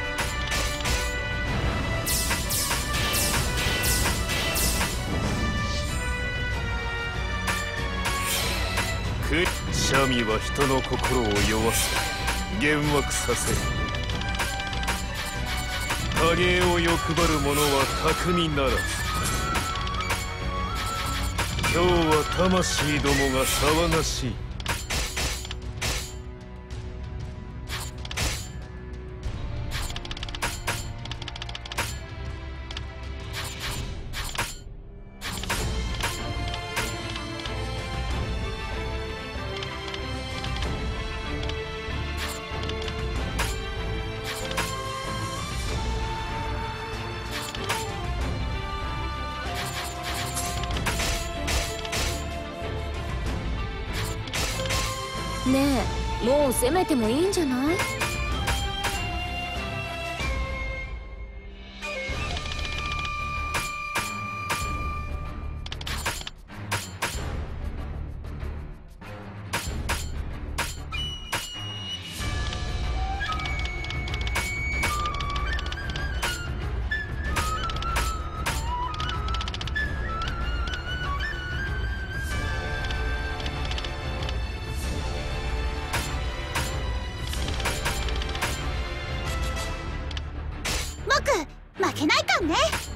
くシャミは人の心を酔わせ幻惑させ、影を欲張る者は巧みならず。今日は魂どもが騒がしい。 もう攻めてもいいんじゃない？ 僕負けないかんね。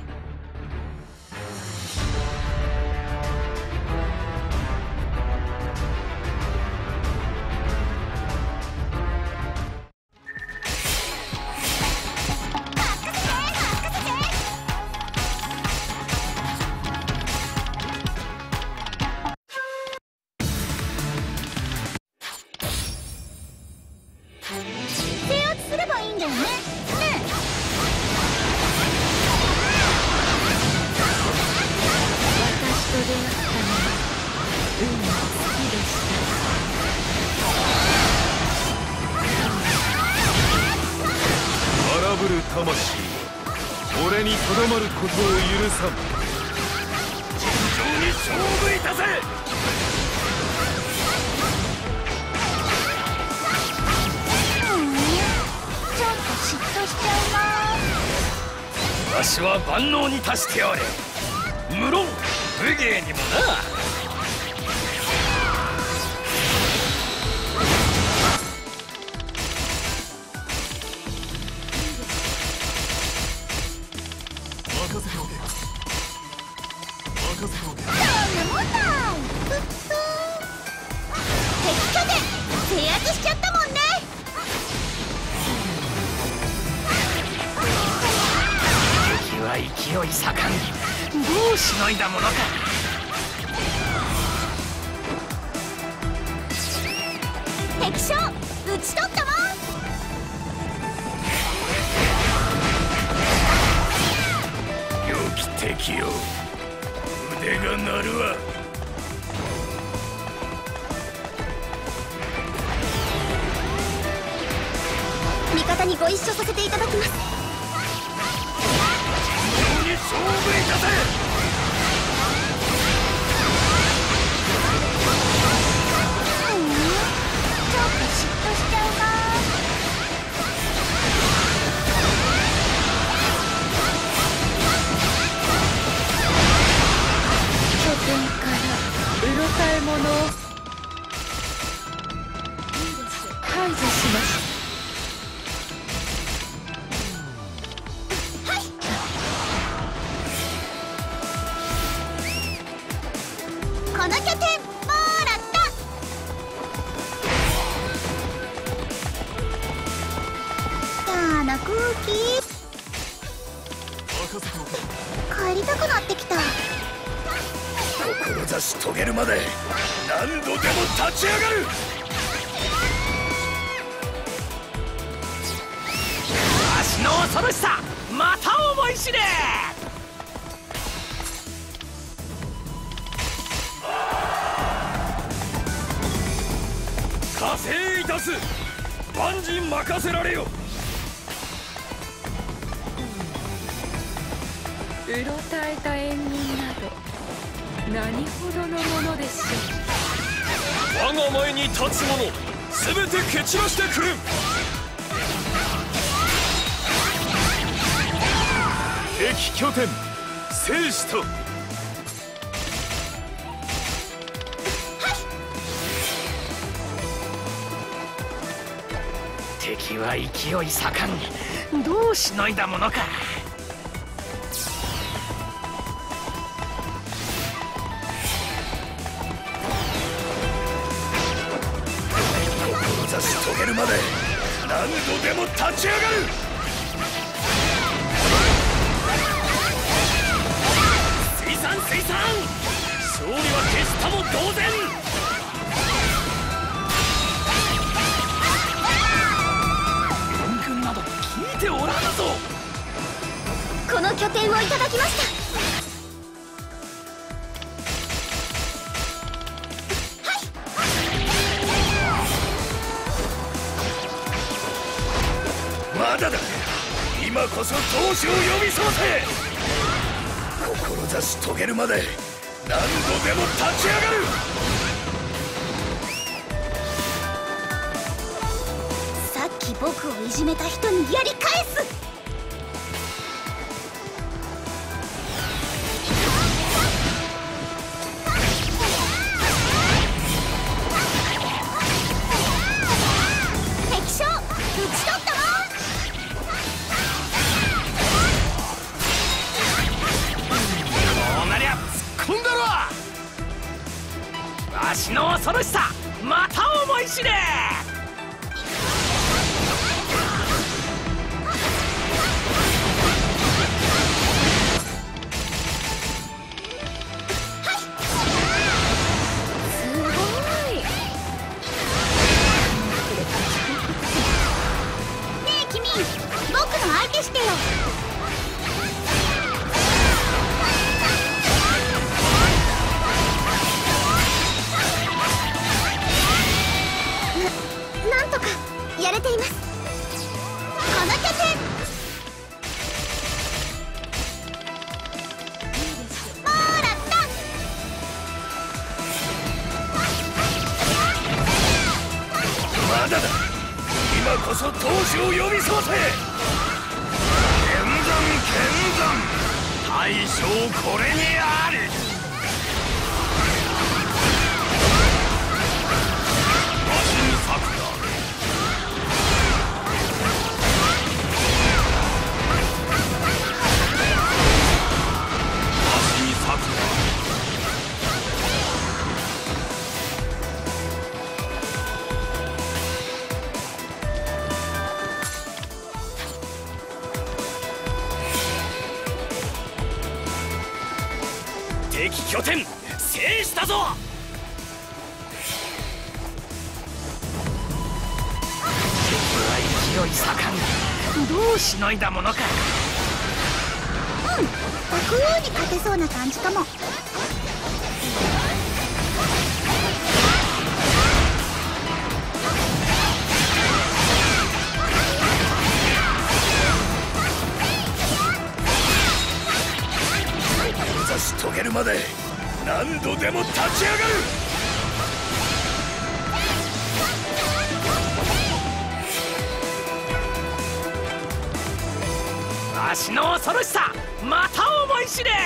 制圧すればいいんだよね。 と出会ったのは運が好きでした。 荒ぶる魂は俺にとどまることを許さん。尋常に勝負いたせ。 ちょっと嫉妬しちゃうな。 わしは万能に達しておれ。無論武芸にもな。任せておけ。任せておけ。 そんなもんだ。ふっふ敵拠点制圧しちゃったもんね。 敵は勢い盛んにどうしのいだものか。 敵将討ち取ったわ。 良き敵よ、腕が鳴るわ。 味方にご一緒させていただきます。 勝負いたせ。 うんちょっと嫉妬しちゃうな。 拠点からうろたえ者を排除しました。 この拠点もらった。嫌な空気。帰りたくなってきた。 志し遂げるまで何度でも立ち上がる。わしの恐ろしさまた思い知れ。加勢いたす。万事任せられよ。 うろたえた縁人など何ほどのものでしょう。 我が前に立つ者すべて蹴散らしてくる。 敵拠点生死と。 敵は勢い盛んにどうしのいだものか。志し遂げるまで何度でも立ち上がる。水産水産勝利は決したも同然。援軍など聞いておらんぞ。 この拠点をいただきました。 まだだ。今こそ闘志を呼び覚ませ。志遂げるまで何度でも立ち上がる。 さっき僕をいじめた人にやり返す。敵将討ち取ったわ。 こうなりゃ突っ込んだろ。わしの恐ろしさまた思い知れ。 なんとかやれています。この拠点もらった。 まだだ。今こそ闘志を呼び覚ませ。剣山剣山、大将これにあり。わしに咲くだ。わしに咲くだ。敵拠点制したぞ。敵は勢い盛ん。どうしのいだものか。 うん、白王に勝てそうな感じかも。 成し遂げるまで何度でも立ち上がる。 わしの恐ろしさまた思い知れ。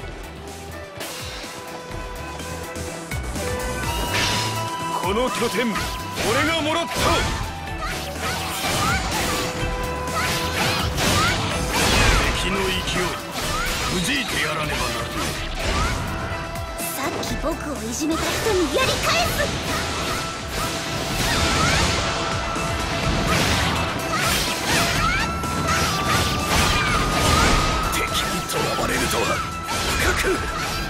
この拠点俺がもらった。 敵の勢いくじいてやらねばならない。 さっき僕をいじめた人にやり返す。 敵にとらわれるとは深く。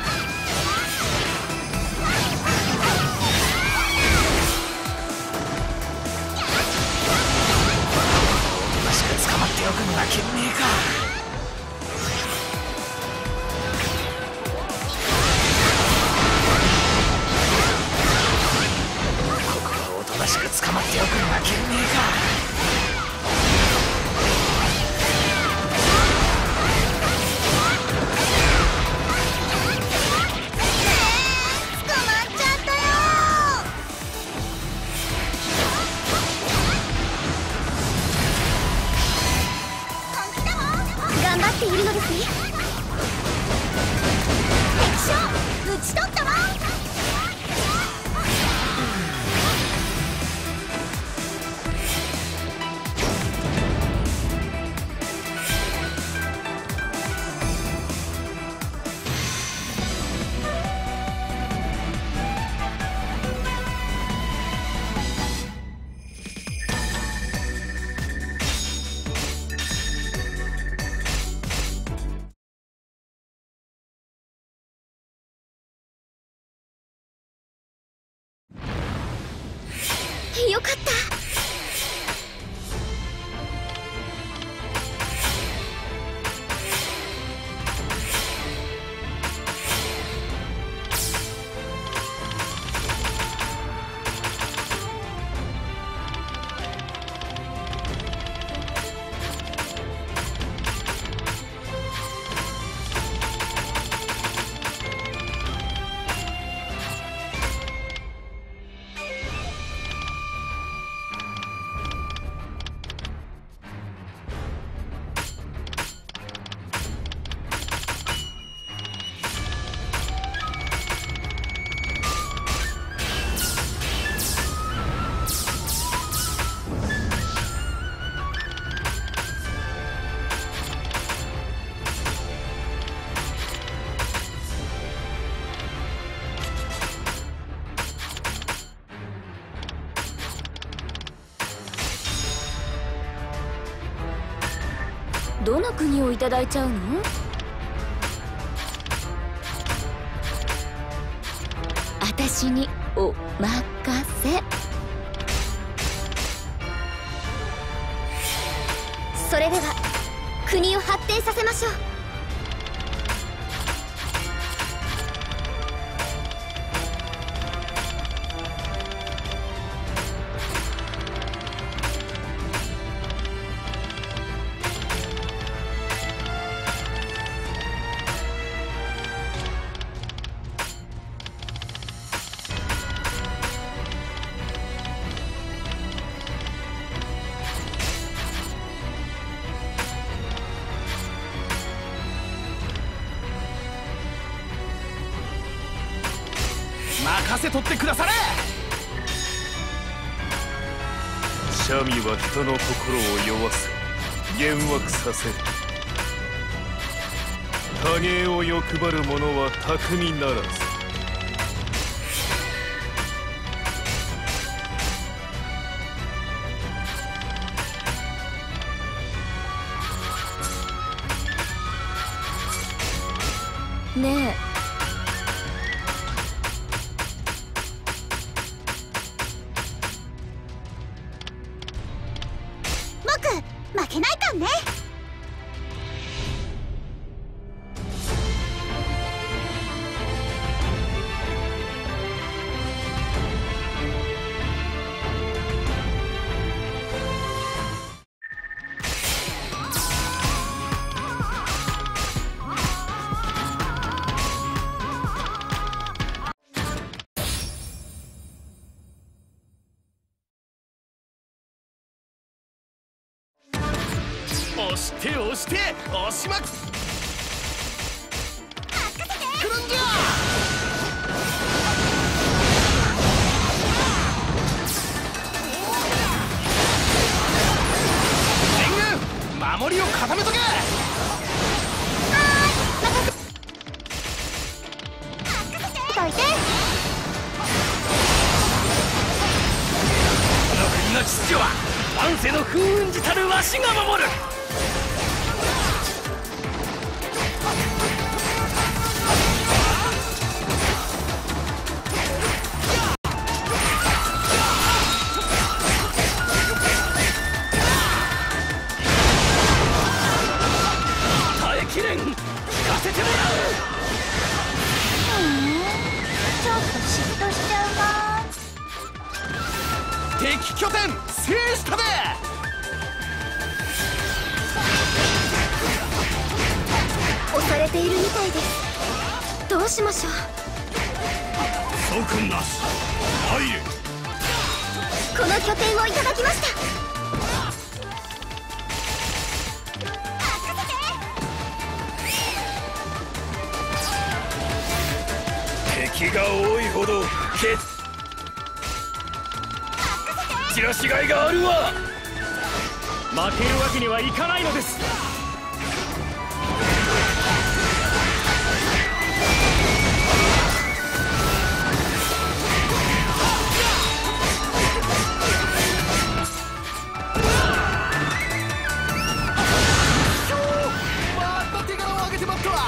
おとなしく捕まっておくのが賢明か。おとなしく捕まっておくのが賢明か。 頑張っているのですね。敵将討ち取ったわ。よかった。 どの国をいただいちゃうの？私にお任せ。 それでは国を発展させましょう。 任せとってくだされ。 シャミは人の心を酔わせ幻惑させる。多芸を欲張る者は巧みならず。 ねえ、 僕負けないかんね。 押して押して押しまく。来るんじゃ。全軍守りを固めとけ。 どいて。 この国の秩序は万世の風雲児たるわしが守る。耐えきれん。聞かせてもらう。 ちょっと嫉妬しちゃうな。 敵拠点制したで。 押されているみたいです。どうしましょう。 即なし入れ。 この拠点をいただきました。 敵が多いほどけチラシがいがあるわ。 負けるわけにはいかないのです。 また手柄を上げてまったわ。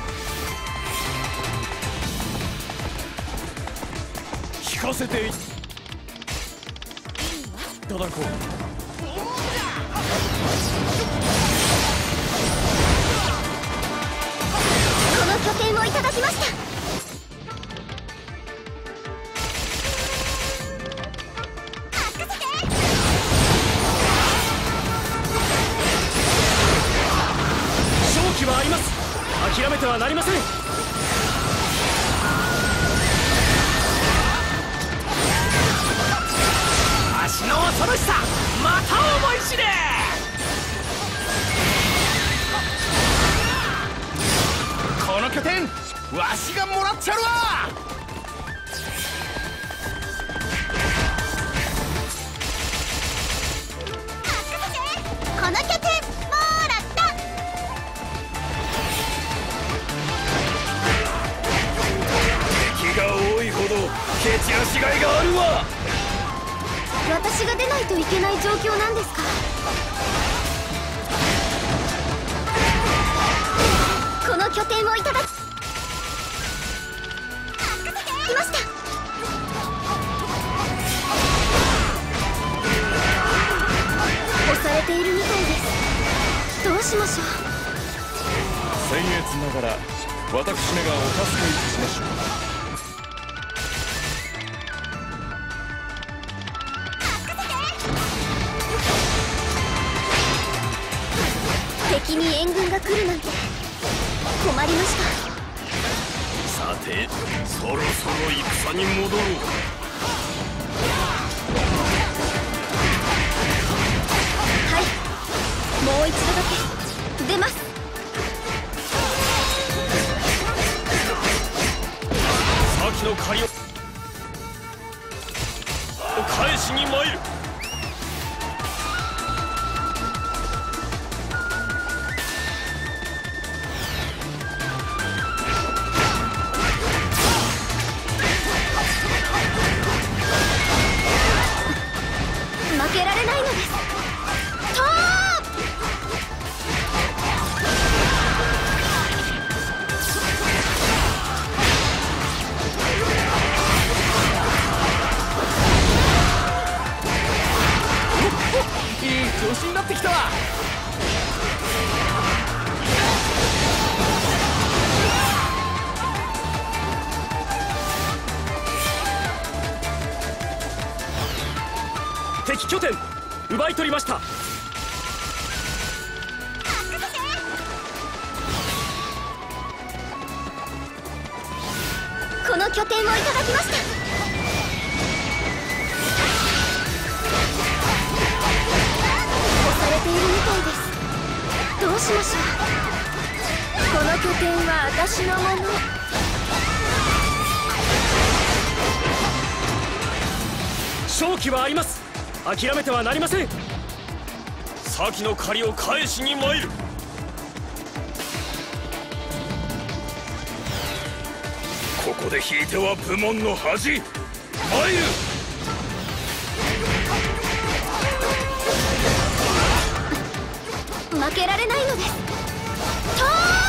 聞かせていただこう。 この拠点をいただきました。 勝機はあります。諦めてはなりません。 足の恐ろしさまた思い知れ。この拠点わしがもらっちゃるわ。 この拠点もらった。 敵が多いほど蹴散らしがいがあるわ。 私が出ないといけない状況なんですか。 拠点をいただきました。押されているみたいです。どうしましょう。 僭越ながら私めがお助けいたしましょう。 敵に援軍が来るなんて困りました。 さてそろそろ戦に戻ろう。 はい、もう一度だけ出ます。 先の借りを返しに参る。 負けられないのです。トーいい調子になってきたわ。敵拠点奪い取りました。 この拠点をいただきました。押されているみたいです。どうしましょう。 この拠点は私のもの。 勝機はあります。諦めてはなりません。 先の借りを返しに参る。ここで引いては部門の恥。参る。 負けられないのです。トー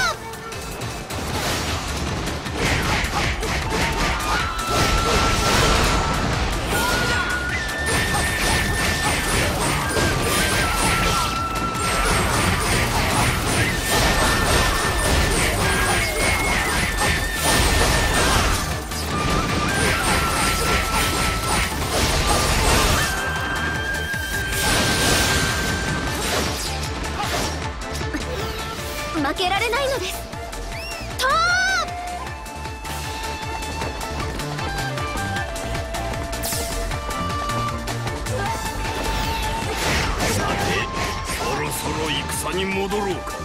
負けられないのです。トーさてそろそろ戦に戻ろうか。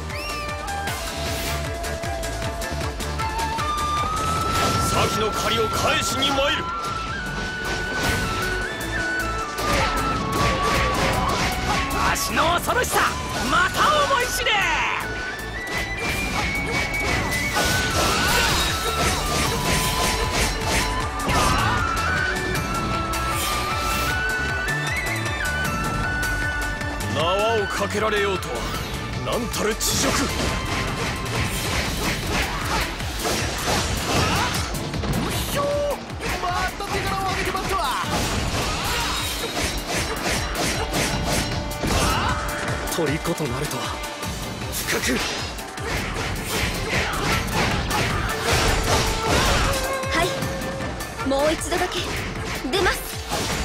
先の借りを返しに参る。 足の恐ろしさまた思い知れ。 縄をかけられようとは何たる恥辱。 また手柄を上げてまったわ。虜となるとは深く。 はい、もう一度だけ出ます。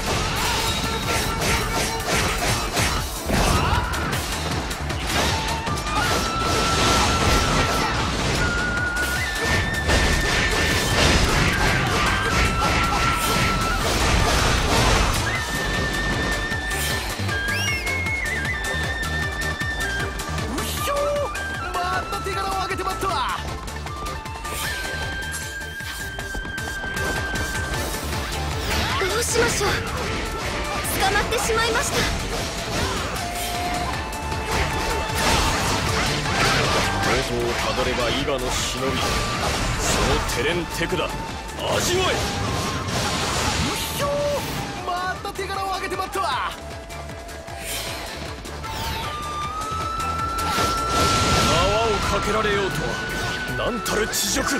どうしましょう。捕まってしまいました。 元をたどれば伊賀の忍び、そのテレンテクだ。味わえ。 また手柄を上げてまったわ。 縄をかけられようとはなんたる恥辱。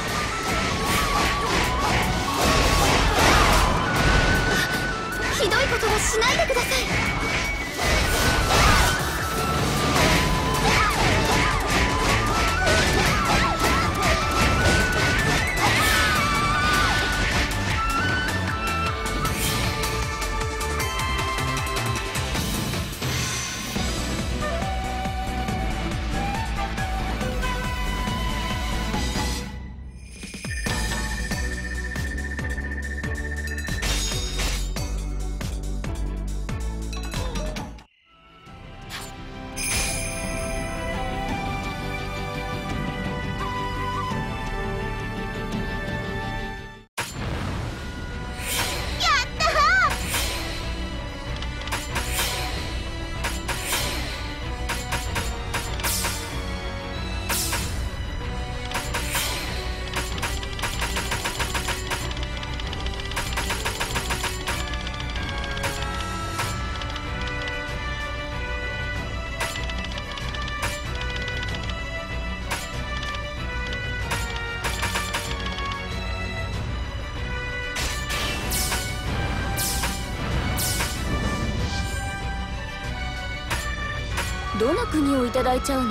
ひどいことはしないでください。 どの国をいただいちゃうの？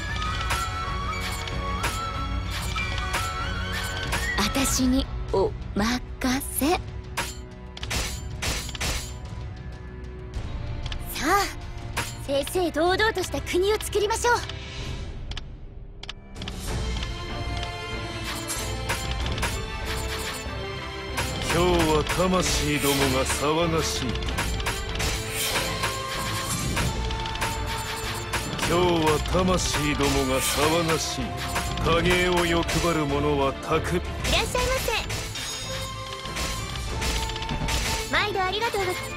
私にお任せ。 さあ、正々堂々とした国を作りましょう。 今日は魂どもが騒がしい。今日は魂どもが騒がしい。影を欲張る者はたく。 いらっしゃいませ。毎度ありがとうございます。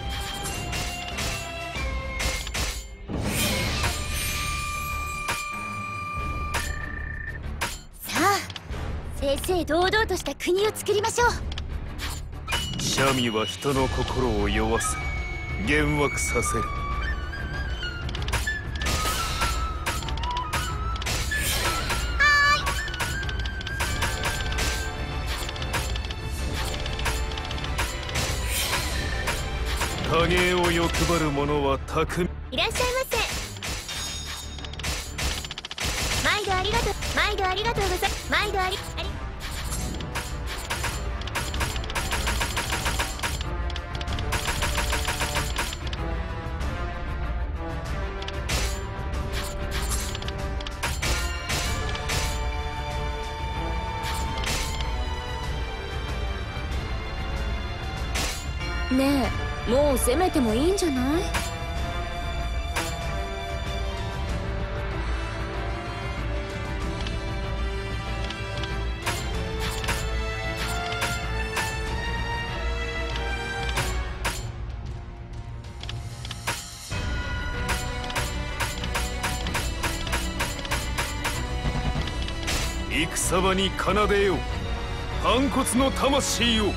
さあ、正々堂々とした国を作りましょう。 シャミは人の心を酔わせ幻惑させる。影を欲張る者は巧み。 いらっしゃいませ。毎度ありがとう。毎度ありがとうございます。毎度ありありねえ、もう攻めてもいいんじゃない？ 戦場に奏でよう反骨の魂を。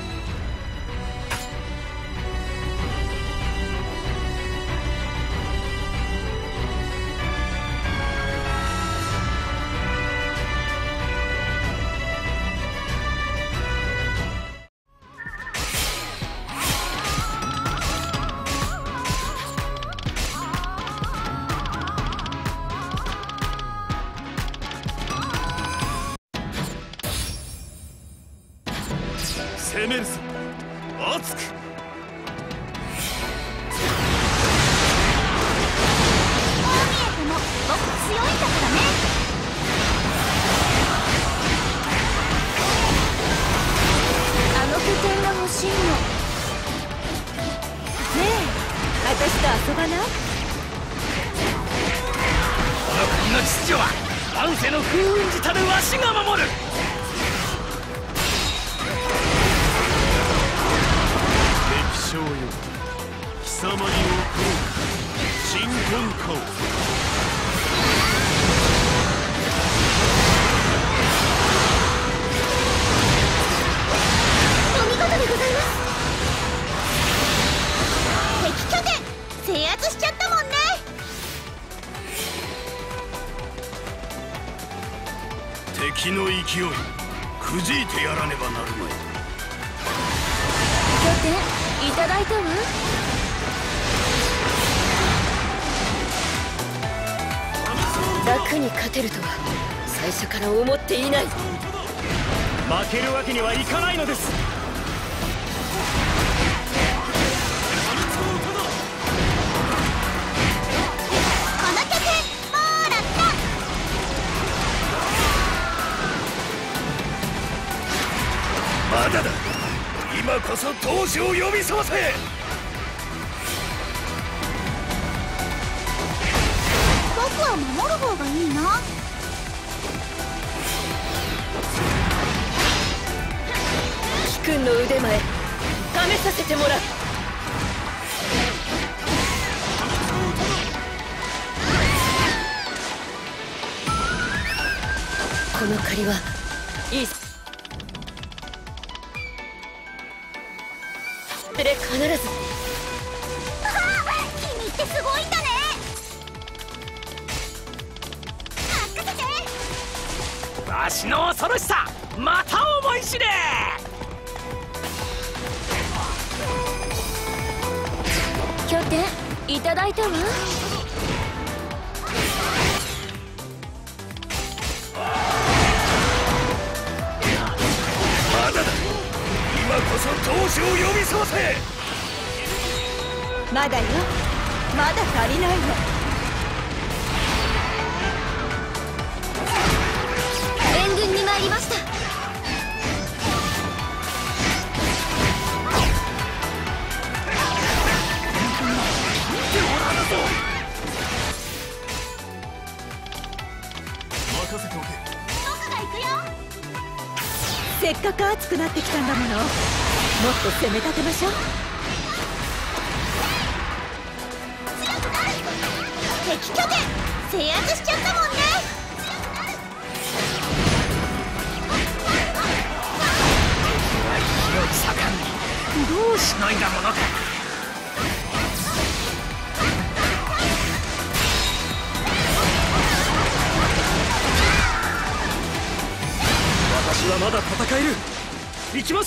攻めるぞ熱く。 こう見えても僕強いんだからね。 あの拠点が欲しいの。ねえ、私と遊ばない？ この国の秩序は万世の風雲児たるわしが守る。 敵将よ、貴様に送ろう新婚歌を。 お見事でございます。敵拠点制圧しちゃったもんね。 敵敵の勢いくじいてやらねばなるまい。 拠点いただいたわ。楽に勝てるとは最初から思っていない。 負けるわけにはいかないのです。 この拠点もらった。 まだだ。今こそ闘志を呼び覚ませ。 僕は守る方がいいな。 貴君の腕前試させてもらう。この借りはいい。で必ず。 君ってすごいんだね。任せて。 わしの恐ろしさまた思い知れ。 拠点いただいたわ。 まだだ。今こそ闘志を呼び覚ませ。 まだよ。まだ足りないの。援軍に参りました。 任せておけ。 僕が行くよ。せっかく熱くなってきたんだもの。もっと攻め立てましょう。強くなる。敵拠点制圧しちゃったもんね。 広い盛んにどうしのいだものか。私はまだ戦える。行きます。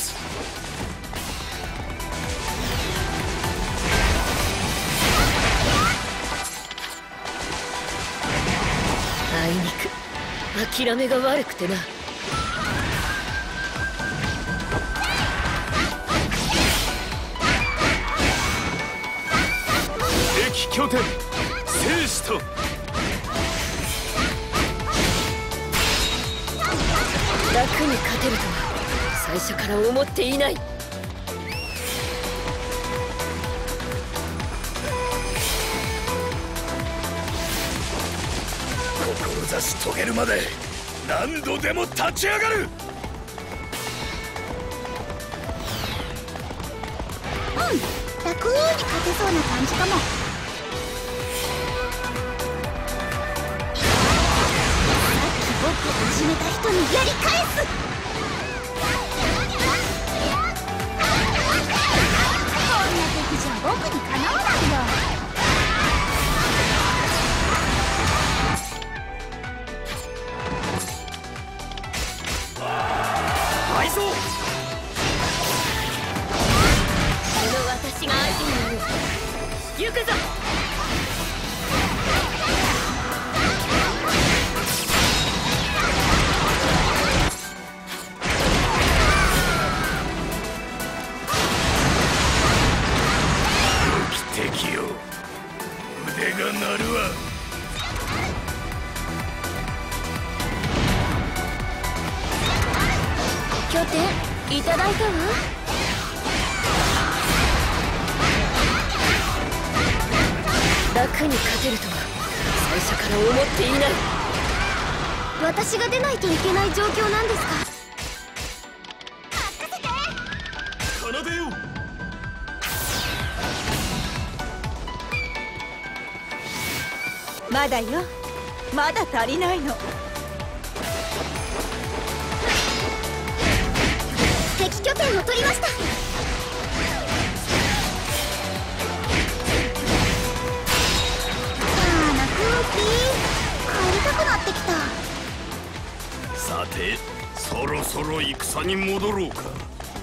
あいにく諦めが悪くてな。 敵拠点生死と。 楽に勝てるとは最初から思っていない。 志遂げるまで何度でも立ち上がる。 うん、楽に勝てそうな感じかも。僕をいじめた人にやり返す。こんな敵じゃ僕にかなわないよ。 敗走。 この私が相手になる。行くぞ。 敵よ、腕が鳴るわ。 拠点いただいたわ。楽に勝てるとは最初から思っていない。私が出ないといけない状況なんですか。 任せて。 奏でよう。 まだよ。まだ足りないの。敵拠点を取りました。嫌な空気。帰りたくなってきた。 さててそろそろ戦に戻ろうか。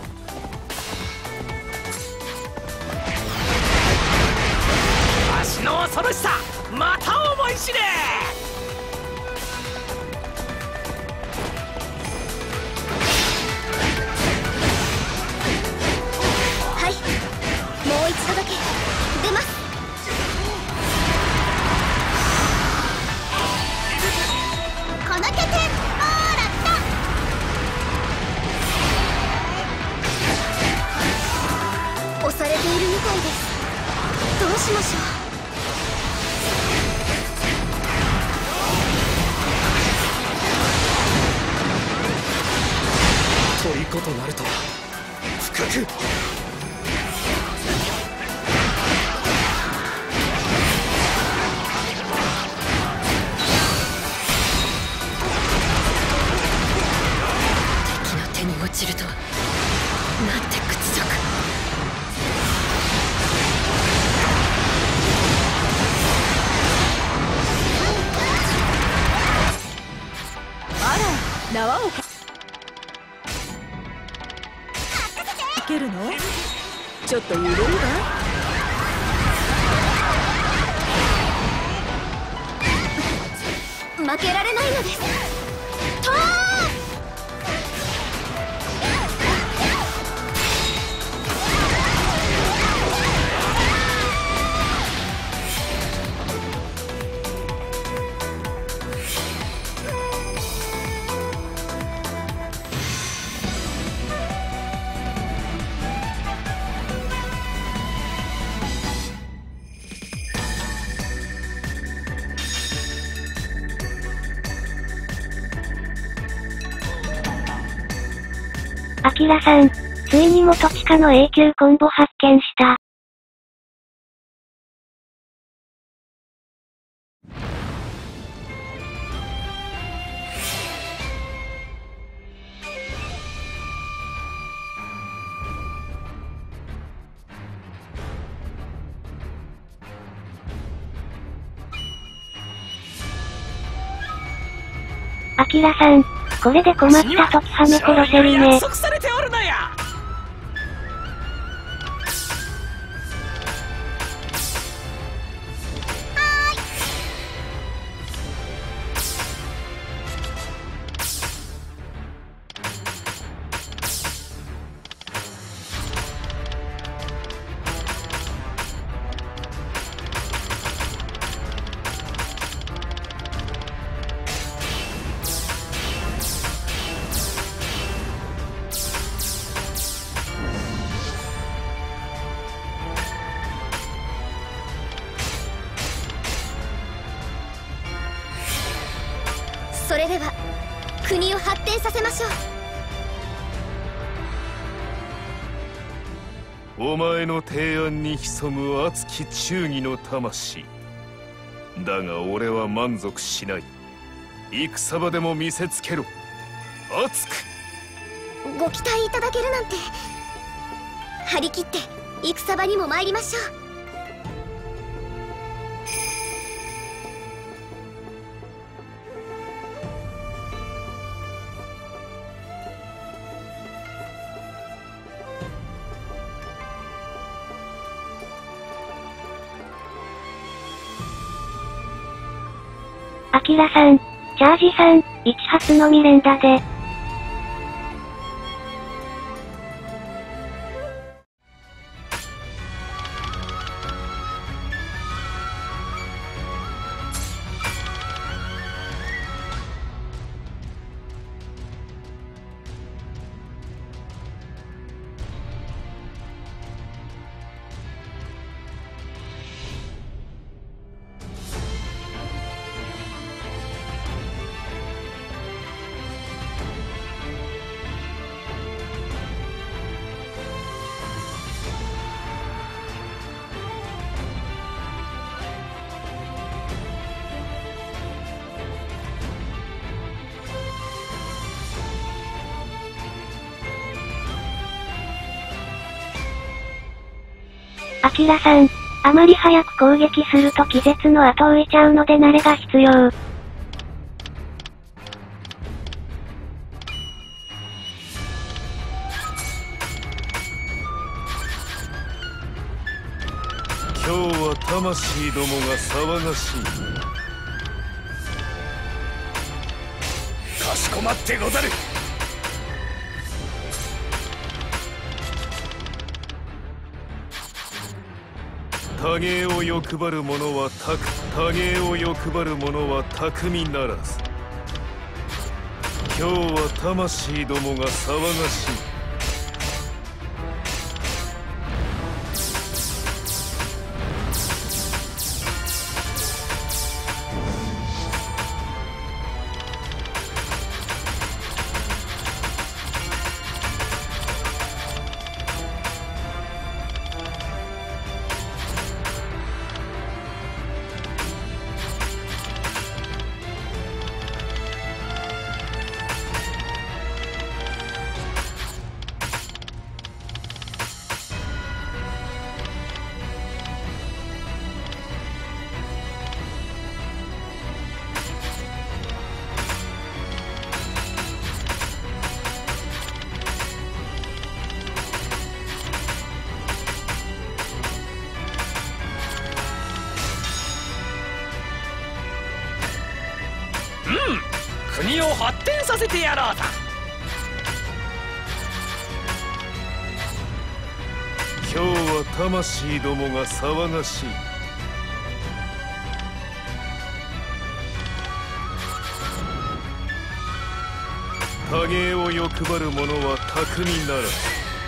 わしの恐ろしさまた思い知れ。 はい、もう一度だけ出ます。この拠点オーラッタ。押されているみたいです。どうしましょう。 虜となるとは深く。敵の手に落ちるとはなんて屈辱。 あら、縄をかけるの？ちょっと緩いわ。 負けられないのです。とーアキラさん、ついに元地下の永久コンボ発見した。アキラさん、これで困った時はめ殺せるね。 約束されておるのや。 それでは国を発展させましょう。お前の提案に潜む熱き忠義の魂だが、俺は満足しない。戦場でも見せつけろ。熱くう。ご期待いただけるなんて。張り切って戦場にも参りましょう。 アキラさん、チャージさん、一発の未練だで。アキラさん、あまり早く攻撃すると気絶の後追いちゃうので慣れが必要。 魂どもが騒がしい。 かしこまってござる。 多芸を欲張る者はたく多芸を欲張る者は巧みならず。今日は魂どもが騒がしい。 国を発展させてやろうと。 今日は魂どもが騒がしい。多芸を欲張る者は巧みならず。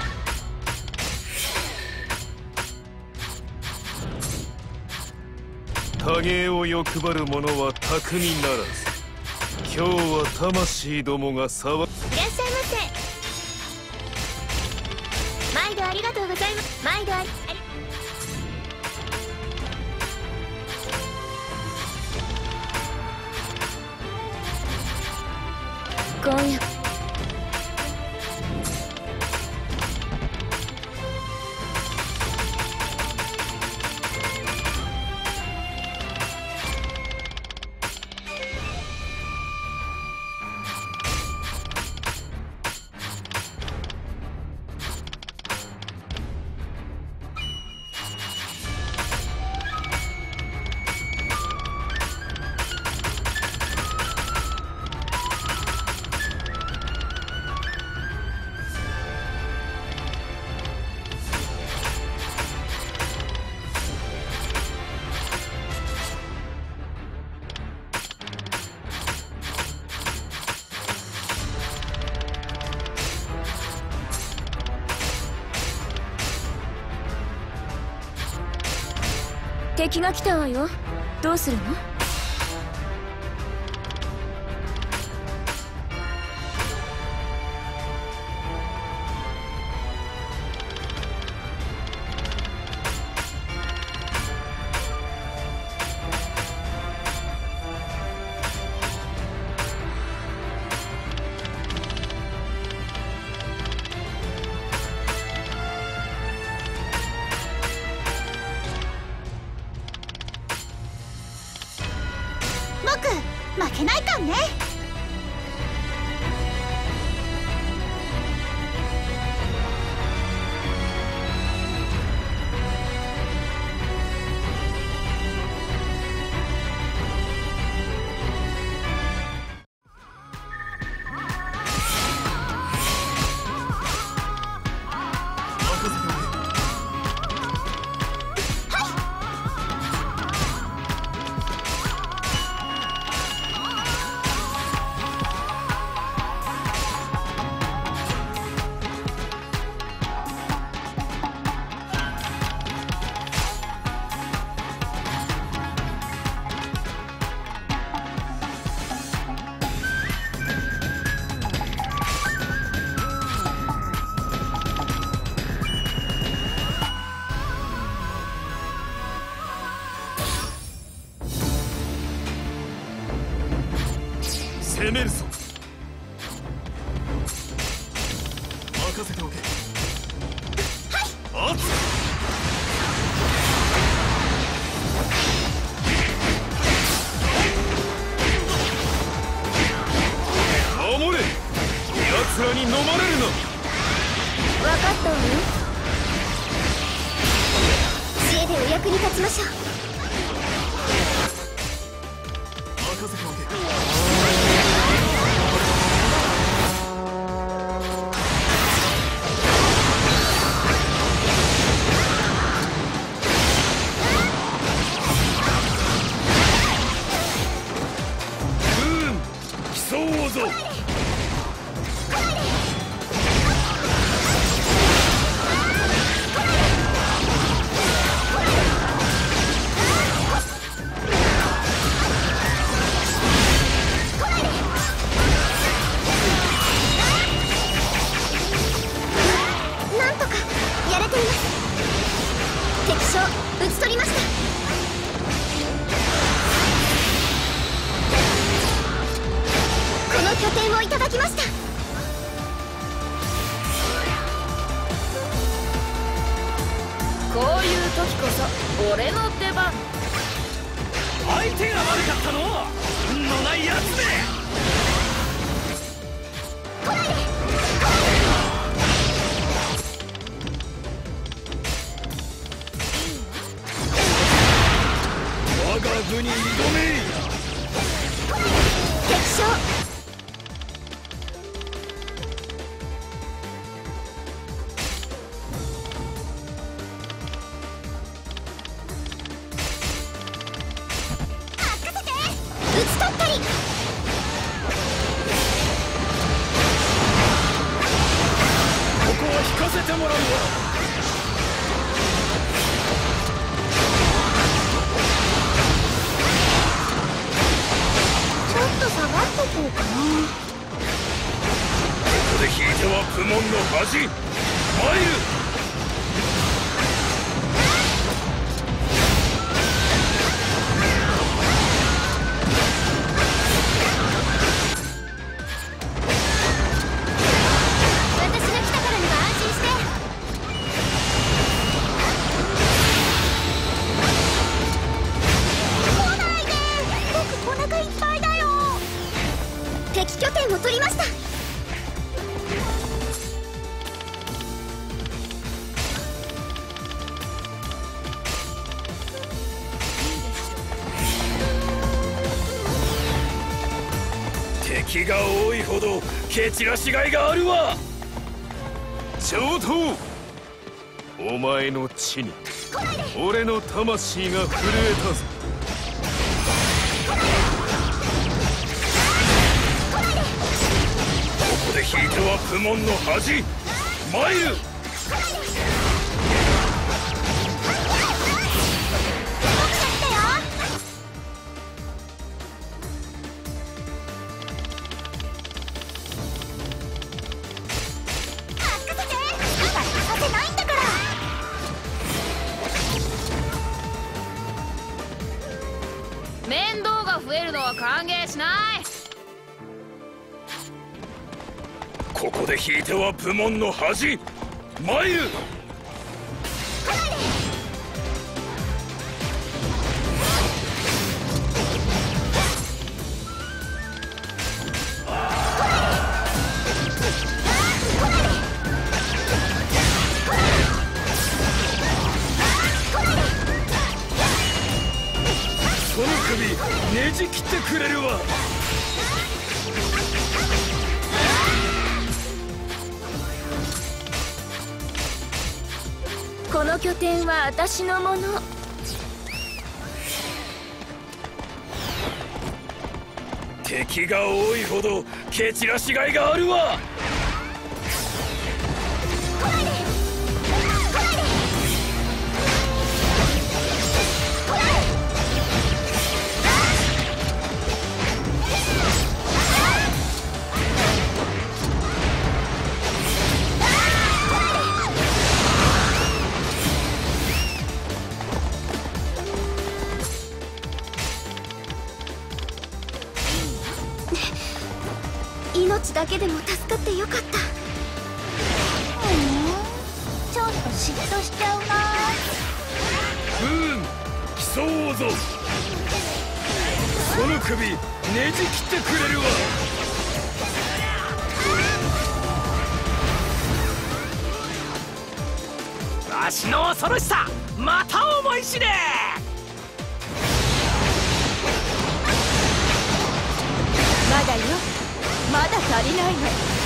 多芸を欲張る者は巧みならず。今日は魂どもが騒。 いらっしゃいませ。毎度ありがとうございます。毎度あり今夜敵が来たわよ。どうするの？ 僕負けないかんね。 攻めるぞ。任せておけ。はい。守れ。奴らに飲まれるな。 分かったわよ。 知恵でお役に立ちましょう。 をいただきました。 こういう時こそ俺の出番。 相手が悪かったのは運のないやつで。 来ないで。 我が部に挑め。 敵将。 引かせてもらうわ。 ちょっと下がっとこうかな。 ここで引いては部門の恥。参る。 敵拠点を取りました。 敵が多いほど蹴散らしがいがあるわ。 上等。お前の地に俺の魂が震えたぞ。 ここで引いては部門の恥。参る。 面倒が増えるのは歓迎しない。 ここで引いては部門の恥。参る。その首ねじ切ってくれるわ。 この拠点は私のもの。 敵が多いほど蹴散らしがいがあるわ。 命だけでも助かってよかった。ふん、ちょっと嫉妬しちゃうな。 不運競うぞ。その首ねじ切ってくれるわ。わしの恐ろしさまた思い知れ。 まだよ、まだ足りないの。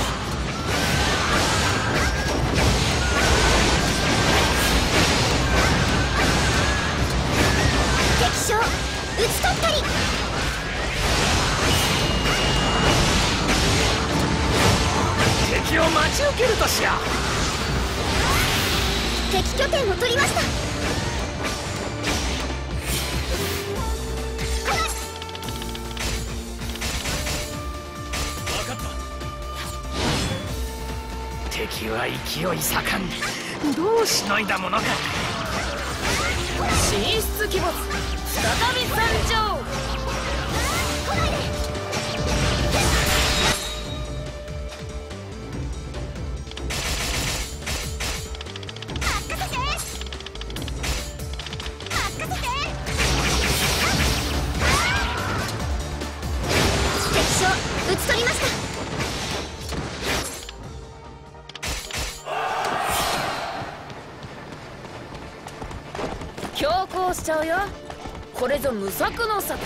敵将討ち取ったり。 敵を待ち受けるとしよう。敵拠点を取りました。 敵は勢い盛んにどうしのいだものか。 神出鬼没、再び参上。 ち取りました。 強行しちゃうよ。これぞ無策の策。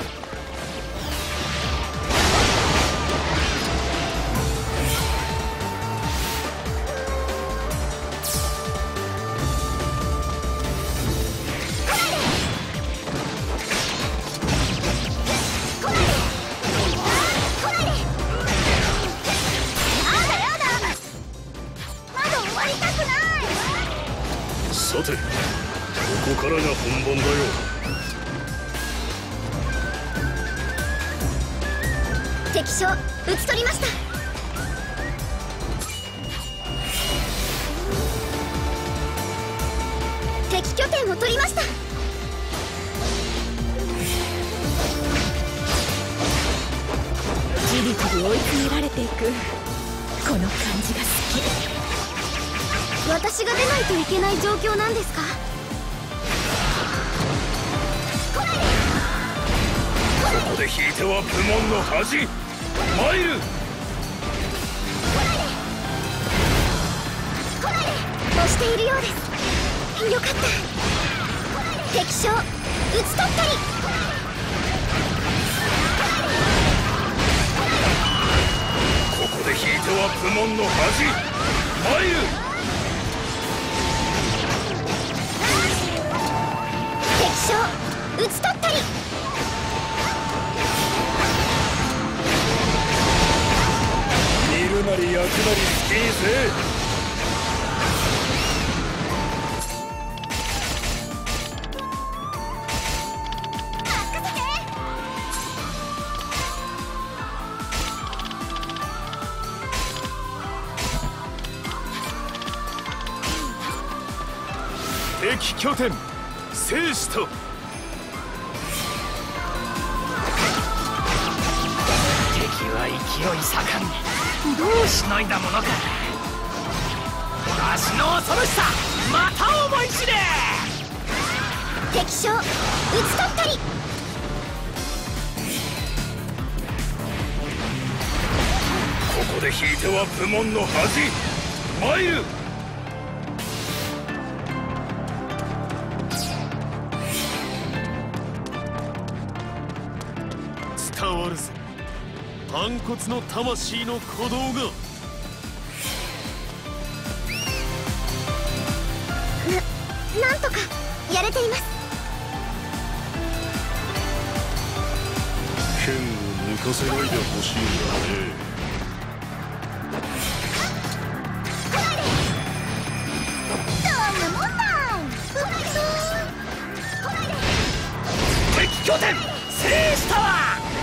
さて、ここからが本番だよ。 敵将討ち取りました。敵拠点を取りました。 じりじり追い詰められていくこの感じが好き。 私が出ないといけない状況なんですか？ ここで引いては部門の恥。参る。 押しているようです。よかった。敵将討ち取ったり。 ここで引いては部門の恥。参る。 敵将討ち取ったり。 見るなり焼くなり好きにせ。 敵拠点生死と。 敵は勢い盛ん。どうしのいだものか。わしの恐ろしさまた思い知れ。 敵将討ち取ったり。 ここで引いては部門の恥。参る。 伝わるぜ反骨の魂の鼓動が。 な、なんとかやれています。 剣を抜かせないでほしいんだね。 どんなもんだい。 敵拠点制したわ。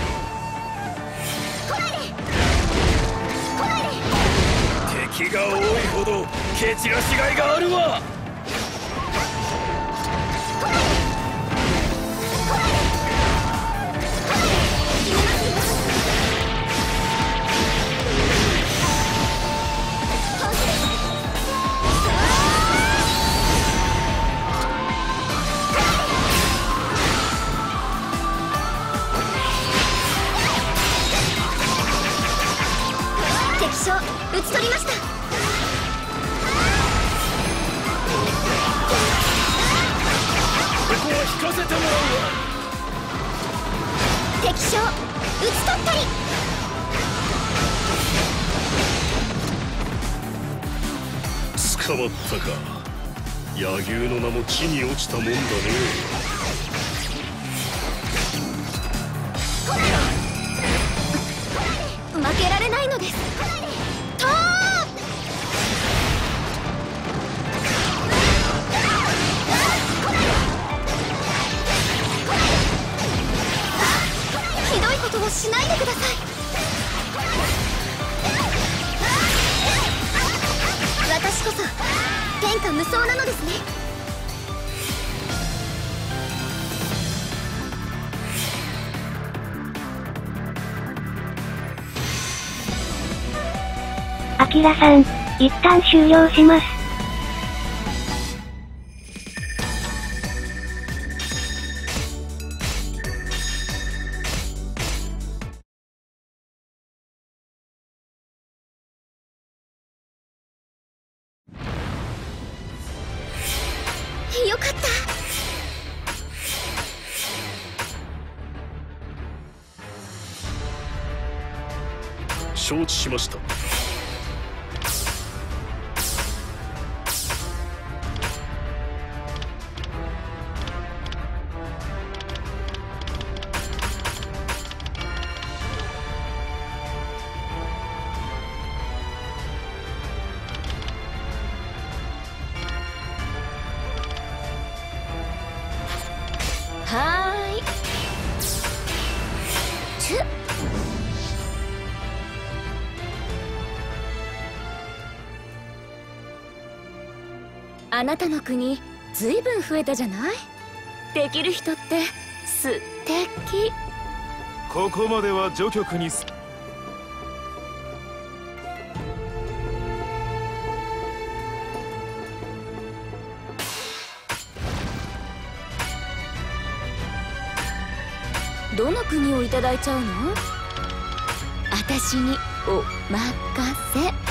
敵が多いほど蹴散らしがいがあるわ。 敵将討ち取りました。 ここは引かせてもらうわ。 敵将討ち取ったり。 捕まったか。柳生の名も地に落ちたもんだね。 負けられないのです。とーひどいことをしないでください。私こそ天下無双なのですね。 アキラさん、一旦終了します。 よかった。 承知しました。 はーい。チュッ。あなたの国ずいぶん増えたじゃない。できる人って素敵。 ここまでは序曲にす。 どの国をいただいちゃうの？私にお任せ。